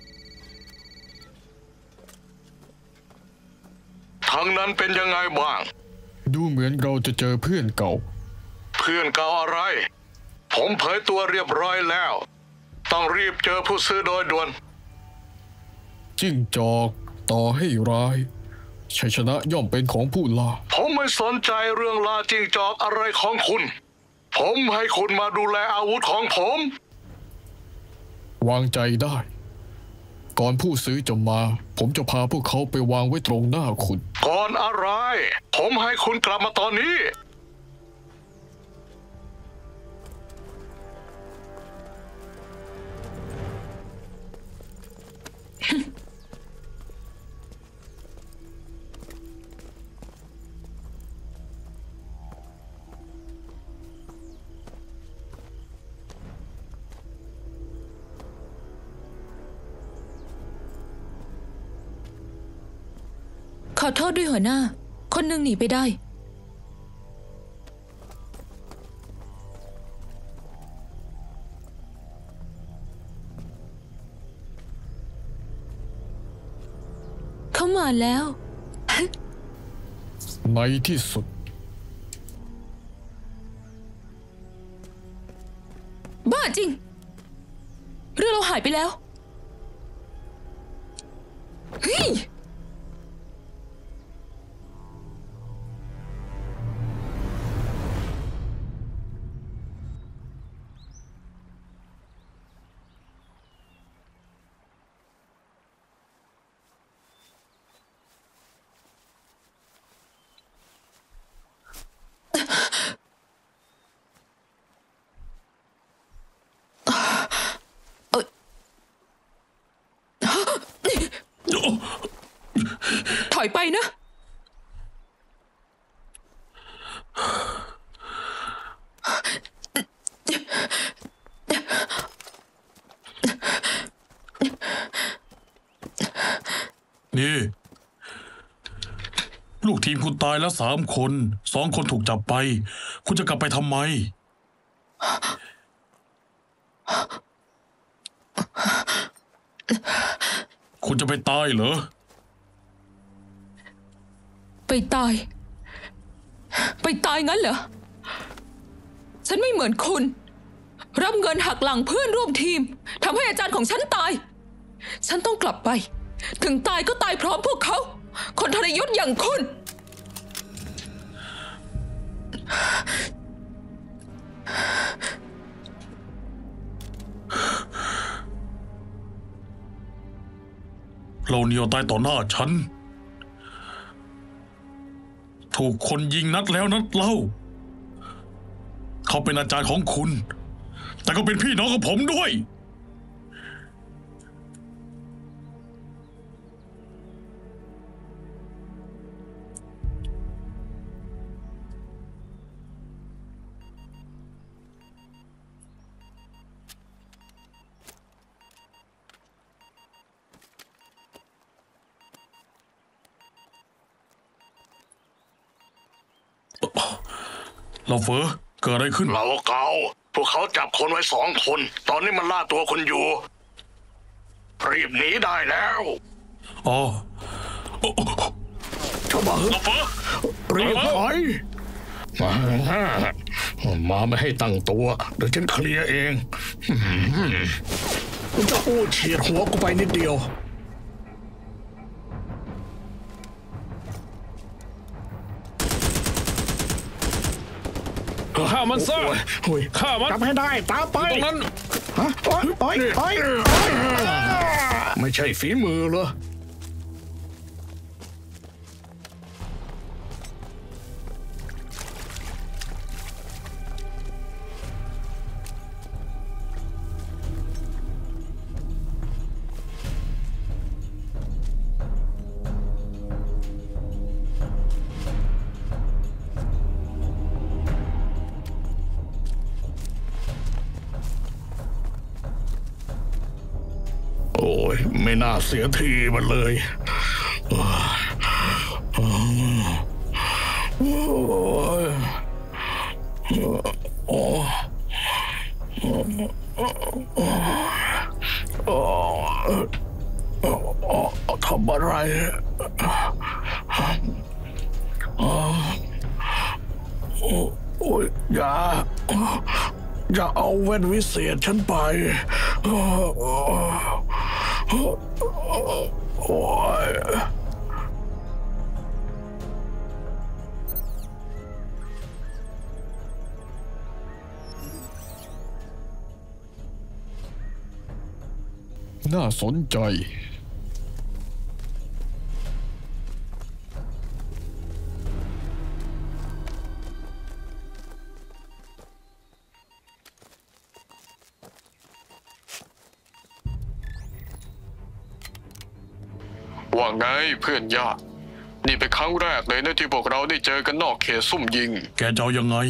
Speaker 5: ทางนั้นเป็นยังไงบ้าง
Speaker 2: ดูเหมือนเราจะเจอเพื่อนเก่า
Speaker 5: เพื่อนเก่าอะไร ผมเผยตัวเรียบร้อยแล้ว ต้องรีบเจอผู้ซื้อโดยด่วน
Speaker 2: จิ้งจอกต่อให้ร้ายชัยชนะย่อมเป็นของผู้ล่า
Speaker 5: ผมไม่สนใจเรื่องลาจิ้งจอกอะไรของคุณ ผมให้คุณมาดูแลอาวุธของผม
Speaker 2: วางใจได้ ก่อนผู้ซื้อจะมา ผมจะพาพวกเขาไปวางไว้ตรงหน้าคุณ
Speaker 5: ก่อนอะไร ผมให้คุณกลับมาตอนนี้
Speaker 8: ขอโทษด้วยหัวหน้า คนหนึ่งหนีไปได้ เข้ามาแล้ว
Speaker 2: ในที่สุด
Speaker 8: บ้าจริง เรือเราหายไปแล้วเฮ้ยถอยไปนะ
Speaker 4: นี่ ลูกทีมคุณตายแล้ว3 คน2 คนถูกจับไป คุณจะกลับไปทำไม คุณจะไปตายเหรอ
Speaker 8: ไปตาย ไปตายงั้นเหรอ ฉันไม่เหมือนคุณ รับเงินหักหลังเพื่อนร่วมทีมทำให้อาจารย์ของฉันตาย ฉันต้องกลับไป ถึงตายก็ตายพร้อมพวกเขา คนทรยศอย่างคุณ
Speaker 4: เราเนียวตายต่อหน้าฉัน ถูกคนยิงนัดแล้วนัดเล่าเขาเป็นอาจารย์ของคุณ แต่ก็เป็นพี่น้องของผมด้วยเราเฟอเกิดอะไรขึ้น
Speaker 5: เราเกาพวกเขาจับคนไว้2 คน ตอนนี้มันล่าตัวคนอยู่ รีบหนีได้แล้ว
Speaker 4: อ๋อ
Speaker 7: ชาวบ้าน
Speaker 4: เราเฟอ
Speaker 7: รีบถอยมาไม่ให้ตั้งตัวเดี๋ยวฉันเคลียร์เองจะอู้เฉียดหัวกูไปนิดเดียว
Speaker 3: ฆ่ามันซะ ฆ่ามัน
Speaker 7: จับให้ได้ตามไป
Speaker 3: ตรงนั้น
Speaker 7: ฮะโอ๊ยไม่ใช่ฝีมือเหรอโอ้ยไม่น่าเสียทีมันเลยทำอะไรโอ้ยอย่าเอาแว่นวิเศษฉันไปโอ้ย
Speaker 2: น่าสนใจ
Speaker 1: ว่าไงเพื่อนยากนี่เป็นครั้งแรกเลยนะที่พวกเราได้เจอกันนอกเขตซุ่มยิง
Speaker 4: แกจะเอายังไง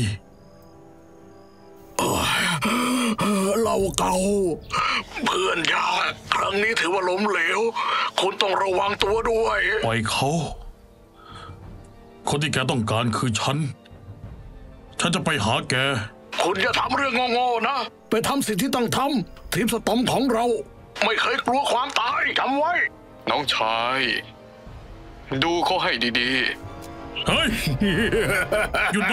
Speaker 7: เราเก่า
Speaker 5: เพื่อนยากครั้งนี้ถือว่าล้มเหลว คุณต้องระวังตัวด้วย
Speaker 4: ปล่อยเขา คนที่แกต้องการคือฉันจะไปหาแก
Speaker 5: คุณอย่าทำเรื่องโง่ๆนะ
Speaker 7: ไปทำสิ่งที่ต้องทำทีมสตอมของเรา
Speaker 5: ไม่เคยกลัวความตายจำไว้
Speaker 1: น้องชาย ดูเขาให้ดี
Speaker 4: เฮ้ย หยุดนะ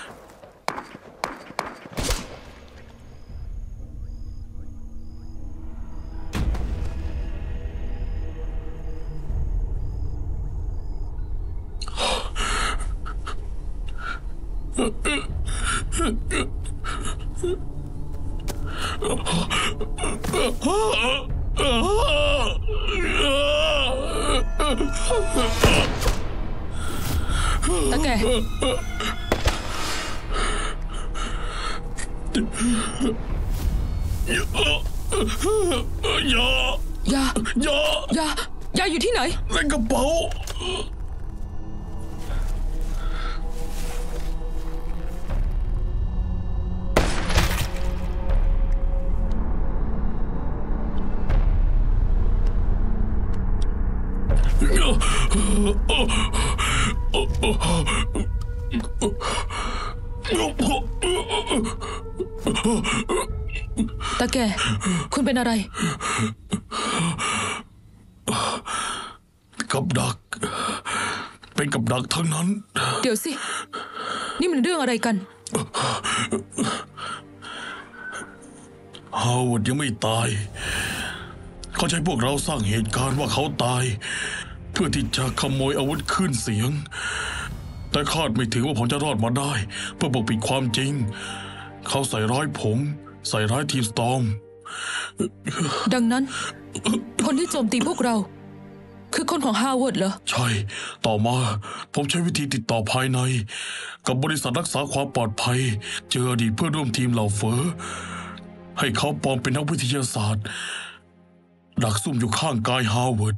Speaker 8: ตาแก่
Speaker 4: อย่า
Speaker 8: ยา
Speaker 4: อย่าย
Speaker 8: าอยู่ที่ไหน
Speaker 4: ในกระเป๋า
Speaker 8: ตาแก่ คุณเป็นอะไร
Speaker 4: กับดัก เป็นกับดักทั้งนั้น
Speaker 8: เดี๋ยวสิ นี่มันเรื่องอะไรกัน
Speaker 4: ฮาวเวิร์ดยังไม่ตาย เขาใช้พวกเราสร้างเหตุการณ์ว่าเขาตาย เพื่อที่จะขโมยอาวุธขึ้นเสียง แต่คาดไม่ถึงว่าผมจะรอดมาได้ เพื่อปกปิดความจริง เขาใส่ร้ายผม ใส่ร้ายทีมสตอร์ม
Speaker 8: ดังนั้น คนที่โจมตีพวกเรา คือคือคนของฮาร์วาร์ดเหรอ
Speaker 4: ใช่ ต่อมาผมใช้วิธีติดต่อภายใน กับบริษัทรักษาความปลอดภัย เจออดีตเพื่อนร่วมทีมเหล่าเฟอให้เขาปลอมเป็นนักวิทยาศาสตร์ ดักซุ่มอยู่ข้างกายฮาร์วาร์ด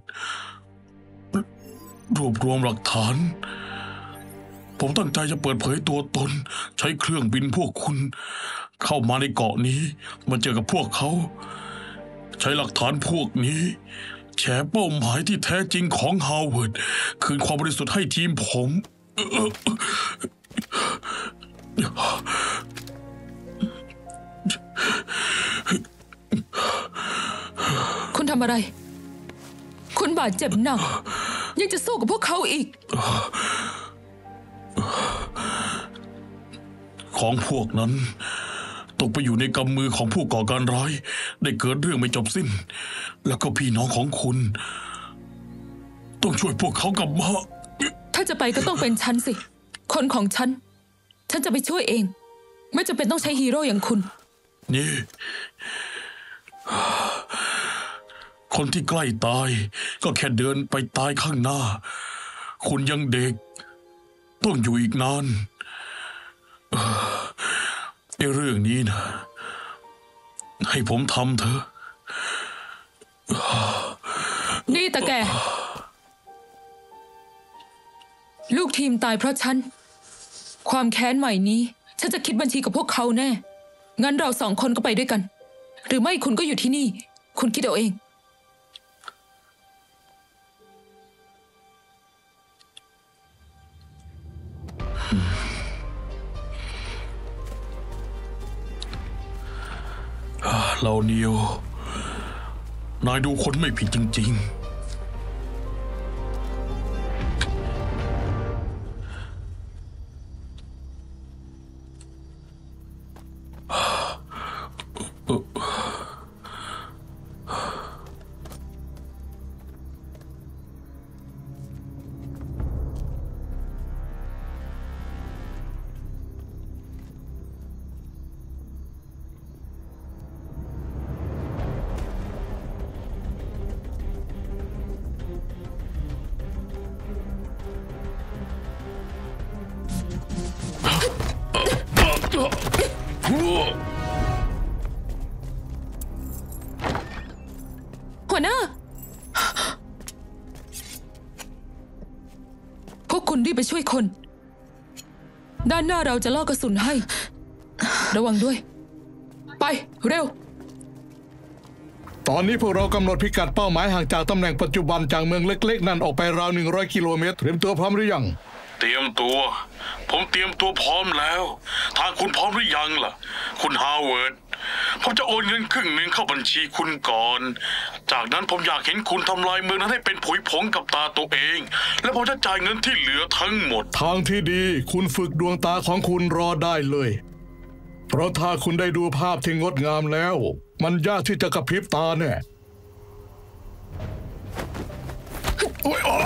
Speaker 4: รวบรวมหลักฐาน ผมตั้งใจจะเปิดเผยตัวตน ใช้เครื่องบินพวกคุณ เข้ามาในเกาะนี้มาเจอกับพวกเขา ใช้หลักฐานพวกนี้แฉเป้าหมายที่แท้จริงของฮาร์วาร์ดคืนความบริสุทธิ์ให้ทีมผม
Speaker 8: คุณทำอะไร คุณบาดเจ็บหนักยังจะสู้กับพวกเขาอีก
Speaker 4: ของพวกนั้นตกไปอยู่ในกำมือของผู้ก่อการร้าย ได้เกิดเรื่องไม่จบสิ้น แล้วก็พี่น้องของคุณ ต้องช่วยพวกเขากลับมา
Speaker 8: ถ้าจะไปก็ต้องเป็นฉันสิ คนของฉันจะไปช่วยเอง ไม่จำเป็นต้องใช้ฮีโร่อย่างคุณ
Speaker 4: นี่ คนที่ใกล้ตาย ก็แค่เดินไปตายข้างหน้า คุณยังเด็ก ต้องอยู่อีกนานไอ้เรื่องนี้นะ ให้ผมทำเถอะ
Speaker 8: นี่ตาแก ลูกทีมตายเพราะฉัน ความแค้นใหม่นี้ ฉันจะคิดบัญชีกับพวกเขาแน่ งั้นเราสองคนก็ไปด้วยกัน หรือไม่คุณก็อยู่ที่นี่ คุณคิดเอาเอง
Speaker 4: เราเนียว นายดูคนไม่ผิดจริง
Speaker 8: หัวหน้า พวกคุณรีบไปช่วยคน ด้านหน้าเราจะล่อกระสุนให้ ระวังด้วย ไปเร็ว
Speaker 7: ตอนนี้พวกเรากำหนดพิกัดเป้าหมายห่างจากตำแหน่งปัจจุบันจากเมืองเล็กๆนั่นออกไปราว100 กิโลเมตรเตรียมตัวพร้อมหรือยัง
Speaker 4: เตรียมตัว ผมเตรียมตัวพร้อมแล้ว ทางคุณพร้อมหรือยังล่ะ คุณฮาร์วาร์ด ผมจะโอนเงินครึ่งหนึ่งเข้าบัญชีคุณก่อน จากนั้นผมอยากเห็นคุณทำลายเมืองนั้นให้เป็นผุยผงกับตาตัวเอง และผมจะจ่ายเงินที่เหลือทั้งหมด
Speaker 7: ทางที่ดีคุณฝึกดวงตาของคุณรอได้เลย เพราะถ้าคุณได้ดูภาพที่งดงามแล้ว มันยากที่จะกระพริบตาแน่โอ๊ยอ๋อ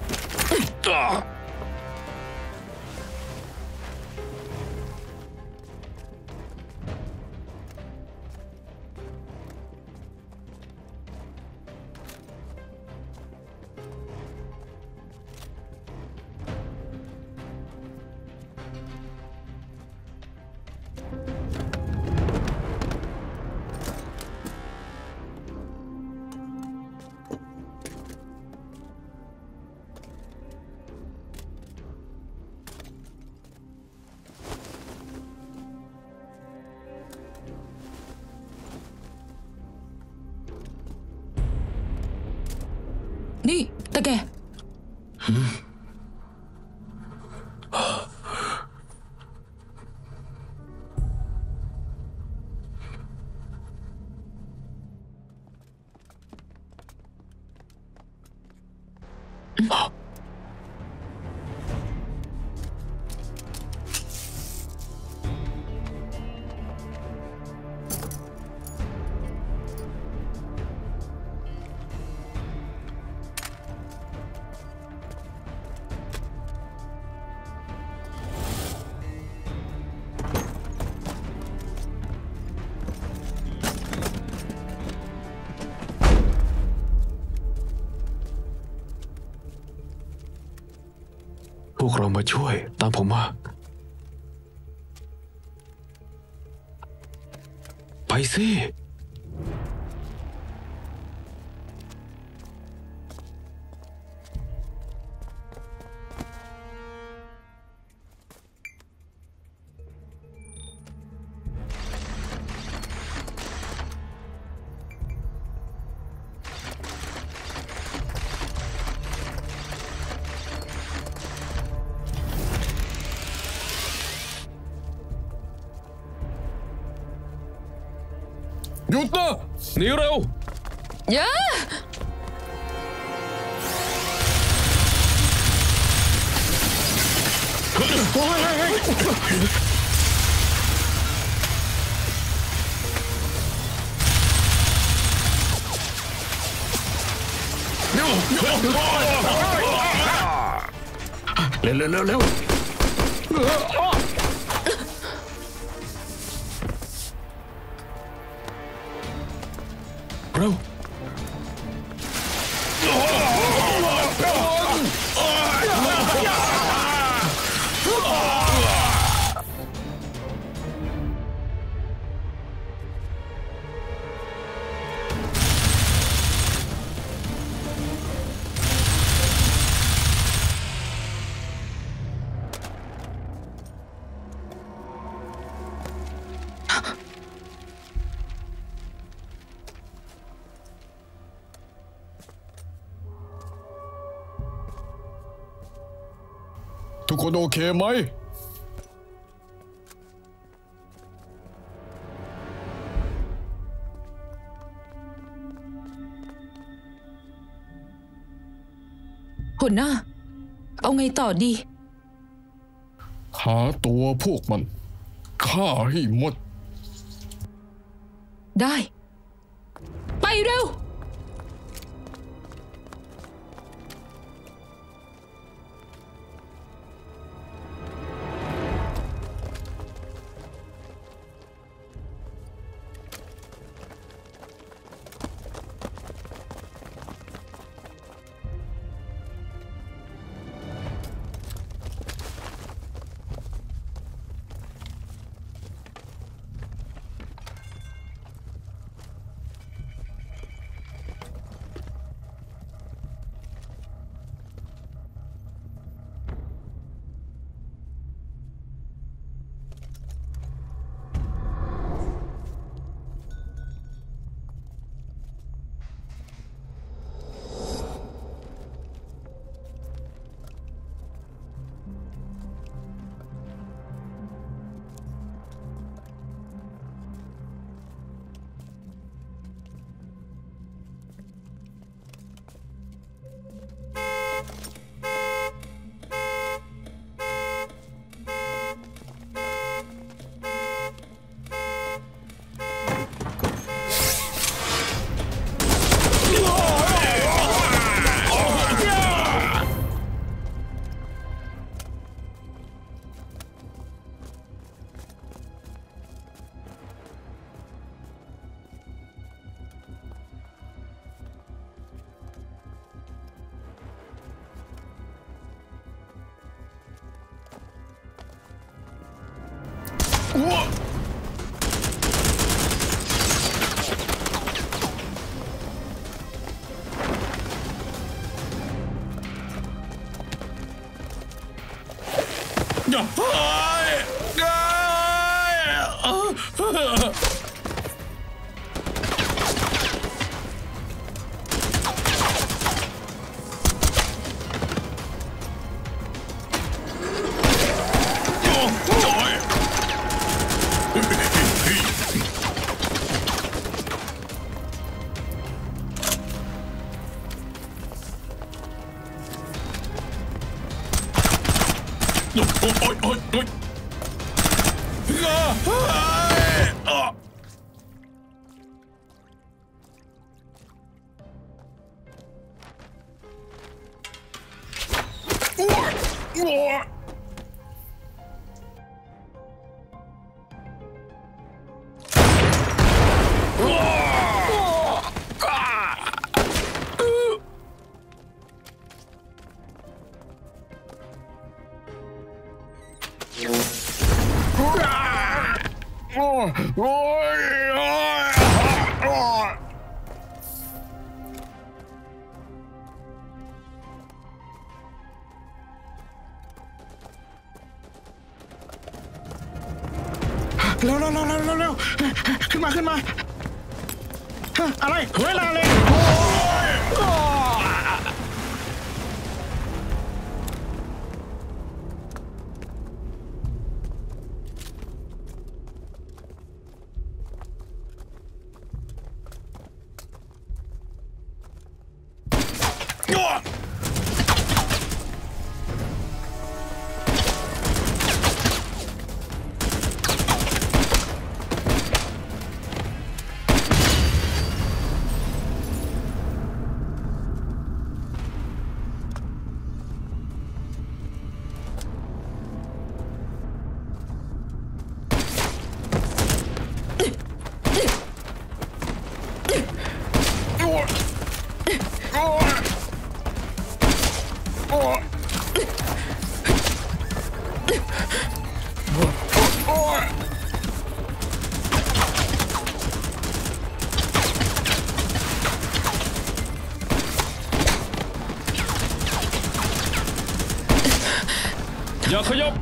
Speaker 8: นี่ตาแก
Speaker 7: พ
Speaker 3: วกเรามาช่วยตามผมมาไปสิ
Speaker 2: หยุดนะ
Speaker 3: หนีเร็ว
Speaker 8: อย่า
Speaker 7: เร็วเร็วเร็วเร็ว
Speaker 3: เร็ว
Speaker 2: ทุกคนโอเคไหม
Speaker 8: หัวหน้า เอาไงต่อดี
Speaker 2: หาตัวพวกมันฆ่าให้หมด
Speaker 8: ได้ ไปเร็ว
Speaker 4: อย่าไป
Speaker 2: โอ้ย
Speaker 7: เร็วขึ้นมาอะไรเวลาเลย
Speaker 3: อย่าขยับ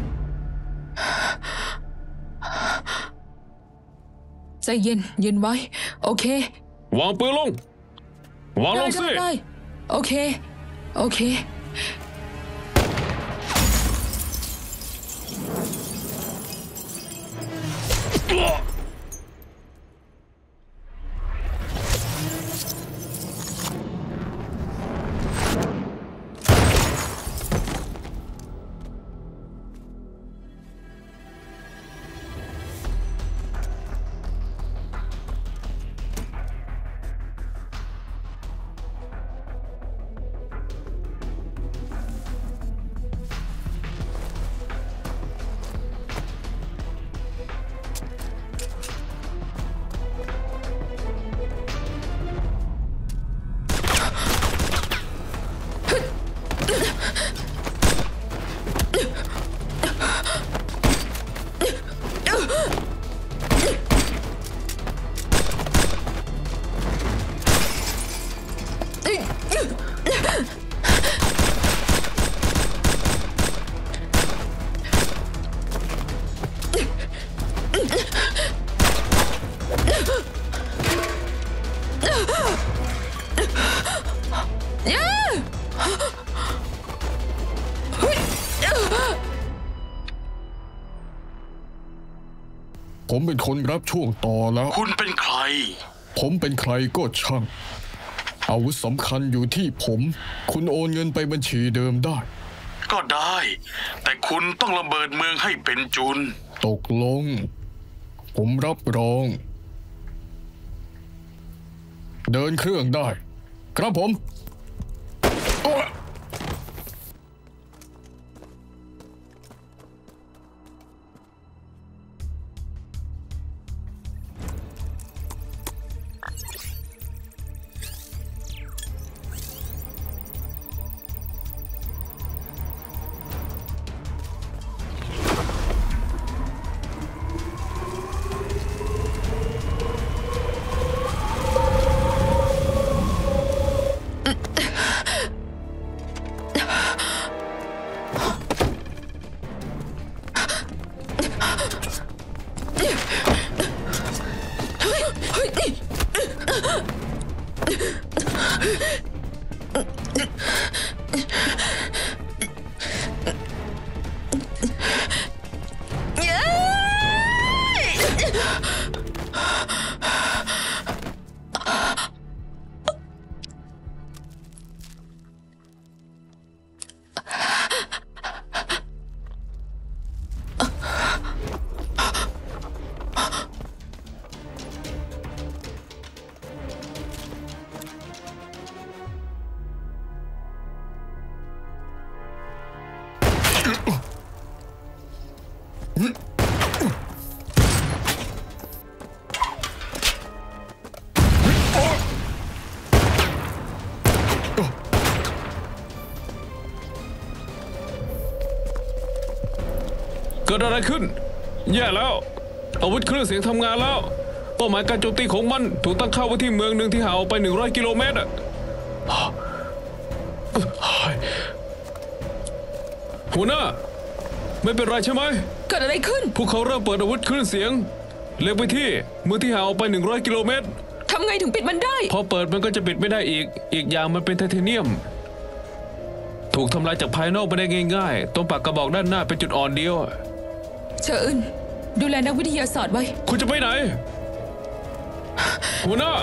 Speaker 8: ใจเย็นไว้ โอเคว
Speaker 3: างปืนลง วางลงสิ
Speaker 8: ได้ โอเค
Speaker 2: ผมเป็นคนรับช่วงต่อแล้ว
Speaker 5: คุณเป็นใคร
Speaker 2: ผมเป็นใครก็ช่าง อาวุธสำคัญอยู่ที่ผม คุณโอนเงินไปบัญชีเดิมได้
Speaker 5: ก็ได้ แต่คุณต้องระเบิดเมืองให้เป็นจุน
Speaker 2: ตกลง ผมรับรอง เดินเครื่องได้ ครับผมโอ๊ย
Speaker 3: เกิดอะไรขึ้น แย่แล้วอาวุธเครื่องเสียงทำงานแล้วเป้าหมายการโจมตีของมันถูกตั้งเข้าไว้ที่เมืองหนึ่งที่ห่างออกไป100 กิโลเมตรอะหัวหน้าไม่เป็นไรใช่ไหม
Speaker 8: เกิดอะไรขึ้น
Speaker 3: พวกเขาเริ่มเปิดอาวุธเครื่องเสียงเล็งไปที่เมืองที่ห่างออกไป100 กิโลเมตร
Speaker 8: ทำไงถึงปิดมันได้
Speaker 3: พอเปิดมันก็จะปิดไม่ได้อีกอย่างมันเป็นไทเทเนียมถูกทำลายจากภายนอกไม่ได้ง่ายๆตรงปากกระบอกด้านหน้าเป็นจุดอ่อนเดียว
Speaker 8: เชิญดูแลนักวิทยาศาสตร์ไว้
Speaker 3: คุณจะไปไหนหัวหน้า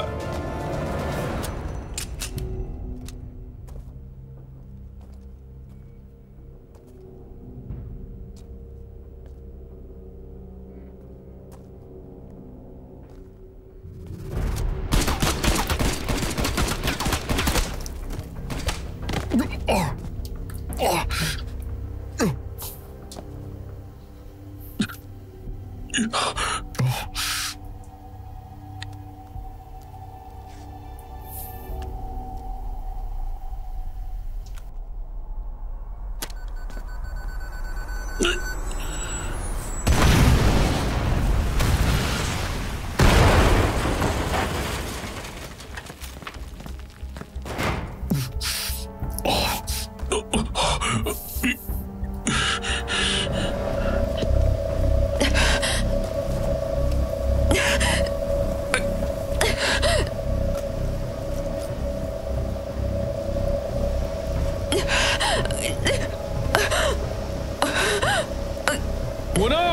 Speaker 3: หัวหน้า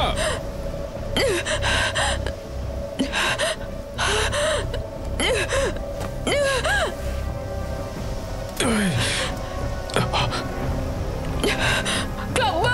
Speaker 8: กลับมา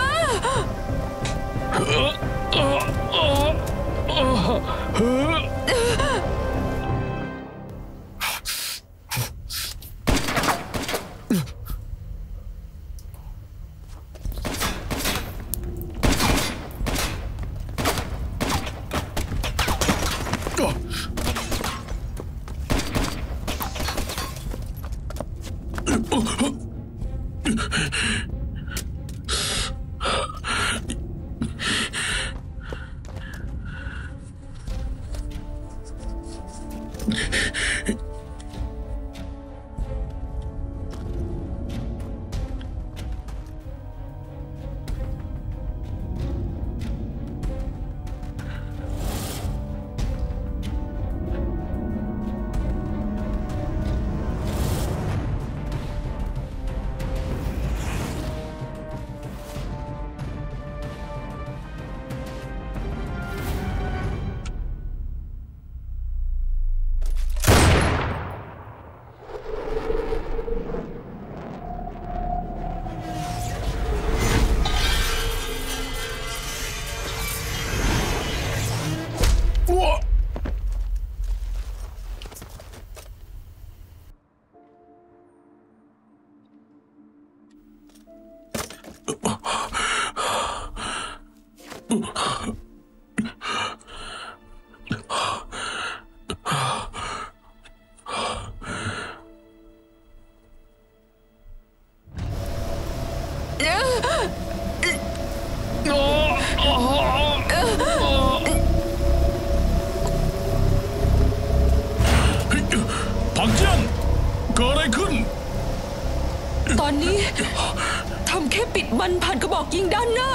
Speaker 4: ผังเจี้ยนเกิดอะไรขึ้น
Speaker 8: ตอนนี้ทำแค่ปิดมันผ่านกระบอกยิงด้านหน้า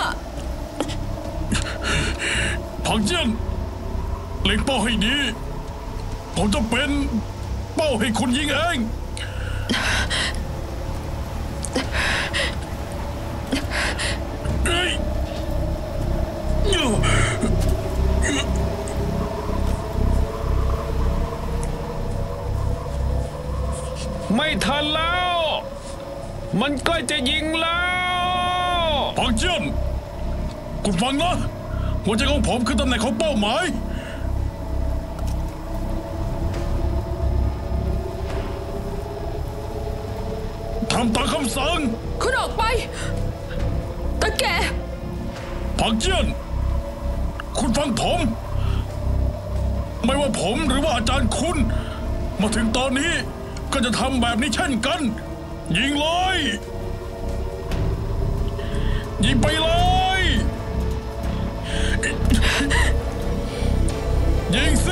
Speaker 4: ผังเจี้ยนเล็งเป้าให้ดีผมจะเป็นเป้าให้คุณยิงเอง
Speaker 3: ไม่ทันแล้วมันใกล้จะยิงแล้ว
Speaker 4: ผังเจี้ยนคุณฟังนะหัวใจของผมคือตำแหน่งของเป้าหมายทำตามคำสั่ง
Speaker 8: คุณออกไปตะแก
Speaker 4: ผังเจี้ยนคุณฟังผมไม่ว่าผมหรือว่าอาจารย์คุณมาถึงตอนนี้ก็จะทำแบบนี้เช่นกันยิงเลยยิงไปเลยยิงซิ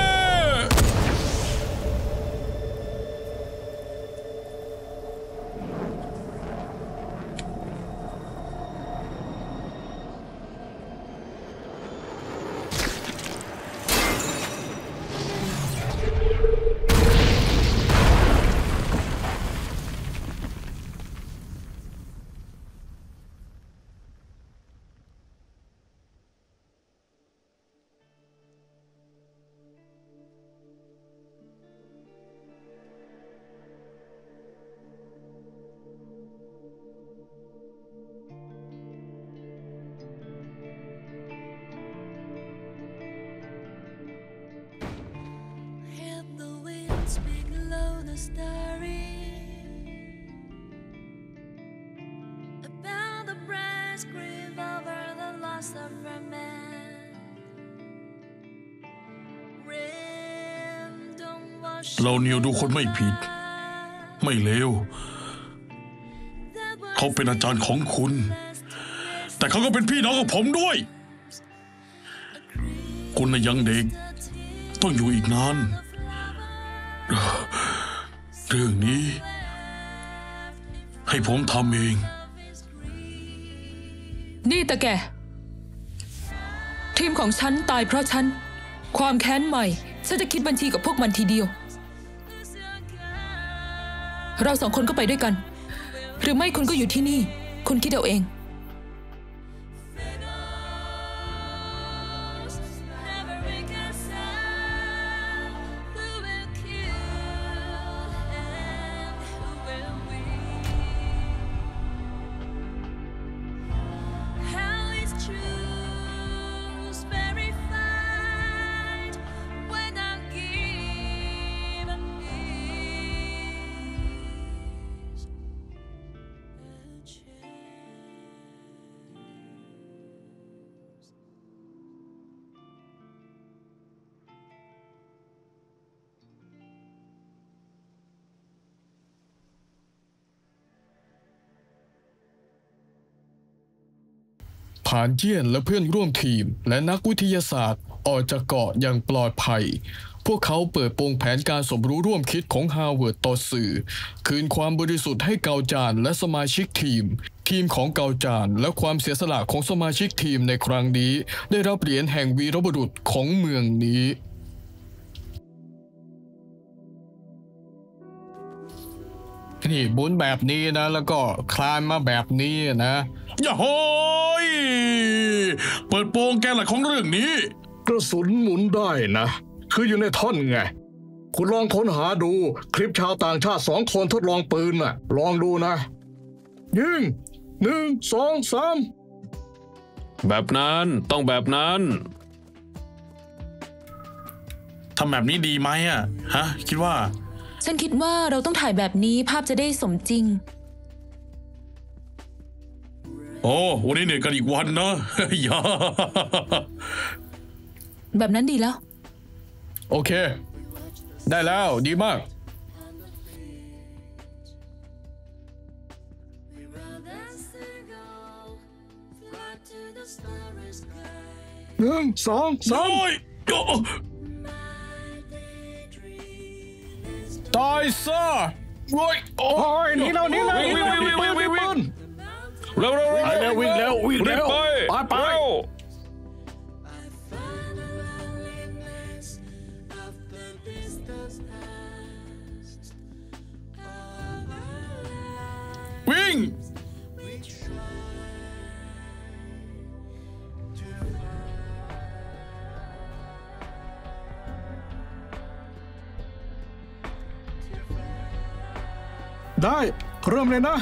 Speaker 9: Hear the wind speak low the story about the brass grief over the loss of a man. Rain don't wash
Speaker 4: เราเนียวดูคนไม่ผิด ไม่เลว เขาเป็นอาจารย์ของคุณ แต่เขาก็เป็นพี่น้องกับผมด้วย คุณน่ะยังเด็ก ต้องอยู่อีกนาน เรื่องนี้ ให้ผมทำเอง
Speaker 8: นี่ตะแก ทีมของฉันตายเพราะฉัน ความแค้นใหม่ฉันจะคิดบัญชีกับพวกมันทีเดียว เราสองคนก็ไปด้วยกัน หรือไม่คุณก็อยู่ที่นี่ คุณคิดเอาเอง
Speaker 9: never make a sound. Who will kill and who will win? How is truth verified when I'm given peace? A chance.
Speaker 2: ผ่านเจียนและเพื่อนร่วมทีมและนักวิทยาศาสตร์ออกจากเกาะอย่างปลอดภัย พวกเขาเปิดโปงแผนการสมรู้ร่วมคิดของฮาร์วาร์ดต่อสื่อ คืนความบริสุทธิ์ให้เกาจานและสมาชิกทีมของเกาจานและความเสียสละของสมาชิกทีมในครั้งนี้ ได้รับเหรียญแห่งวีรบุรุษของเมืองนี้ นี่บุญแบบนี้นะ แล้วก็คลานมาแบบนี้นะ
Speaker 4: อย่าโหยเปิดโปงแกนหลักของเรื่องนี้
Speaker 7: กระสุนหมุนได้นะ คืออยู่ในท่อนไง คุณลองค้นหาดูคลิปชาวต่างชาติ2 คนทดลองปืนน่ะ ลองดูนะ ยิง1 2 3
Speaker 3: แบบนั้นต้องแบบนั้น
Speaker 4: ทำแบบนี้ดีไหมอ่ะ ฮะ คิดว่า
Speaker 8: ฉันคิดว่าเราต้องถ่ายแบบนี้ภาพจะได้สมจริง
Speaker 4: โอ้วันนี้เหนื่อยกันอีกวันนะ อย่า
Speaker 8: แบบนั้นดีแล้ว
Speaker 2: โอเค ได้แล้วดีมาก
Speaker 9: We run as seagull, fly to the starry sky.
Speaker 7: 1 2
Speaker 4: โอ้ย
Speaker 9: My daydream is
Speaker 2: ตายซะโว้ยโอ้
Speaker 7: 3โอ้ยหนี่แล้วนี่แล้ว
Speaker 3: วิ่ง
Speaker 7: นี่แล้ว
Speaker 3: วิ่ง
Speaker 7: ปืน
Speaker 3: วิ่ง
Speaker 7: ปืน
Speaker 3: เร็วเร็วเร็ว
Speaker 7: ไปแล้ววิ่งแล้ววิ่ง
Speaker 3: รี
Speaker 7: แล้
Speaker 3: บ
Speaker 7: ว
Speaker 3: ไป
Speaker 7: ไป
Speaker 3: เร็ว
Speaker 9: I find the loneliness of the distance past. Over
Speaker 2: วิ่ง
Speaker 9: we try to find.
Speaker 7: ได้เริ่มเลยนะ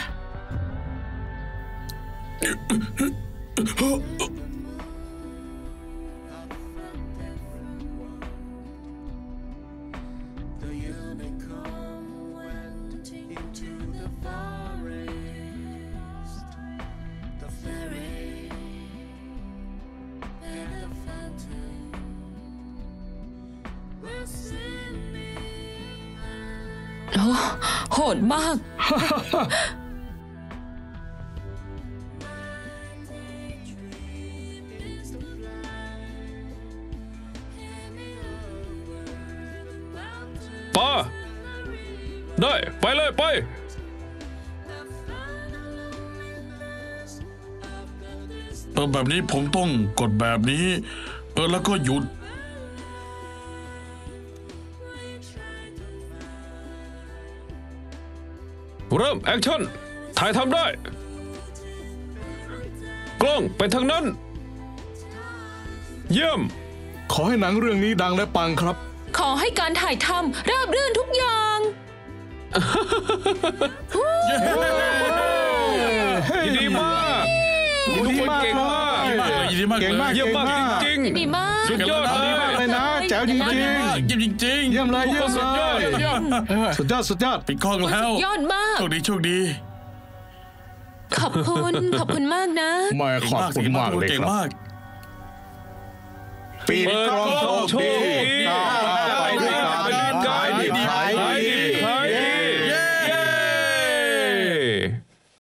Speaker 9: The unicorn went into the forest. The fairy and the fountain will sing me.
Speaker 8: โอ้โหดมาก
Speaker 9: Dream is to fly. Hear me
Speaker 3: มาได้ไปเลยไป
Speaker 4: แบบนี้ผมต้องกดแบบนี้แล้วก็หยุด
Speaker 3: เริ่มแอคชั่นถ่ายทำได้ กล้องไปทางนั้น เยี่ยม
Speaker 7: ขอให้หนังเรื่องนี้ดังและปังครับ
Speaker 8: ขอให้การถ่ายทำราบรื่นทุกอย่าง
Speaker 3: ดีมากทุกคนเก่งมาก
Speaker 4: ดีมากเลย
Speaker 7: เก่งมาก
Speaker 3: เยี่ยมมากจริง
Speaker 8: ดีมาก
Speaker 3: สุดยอดเลย
Speaker 7: เลยนะแจ๋วจริง
Speaker 4: เยี่ยมจริง
Speaker 7: ๆเยี่ยมเลย
Speaker 3: ทุก
Speaker 7: เยี่
Speaker 3: ค
Speaker 7: ย
Speaker 3: น
Speaker 7: ม
Speaker 3: สุดยอด
Speaker 7: เลย
Speaker 3: เยี่ยม
Speaker 7: สุดยอดสุดยอด
Speaker 4: ปิดกล้องแล้ว
Speaker 8: ยอดมาก
Speaker 4: โชคดีโชคดี
Speaker 8: ขอบคุณมากนะ
Speaker 7: ไม่ขอบคุณมากเลย
Speaker 4: เก่ง
Speaker 7: ครับ
Speaker 4: มาก
Speaker 7: ปีกกรองโช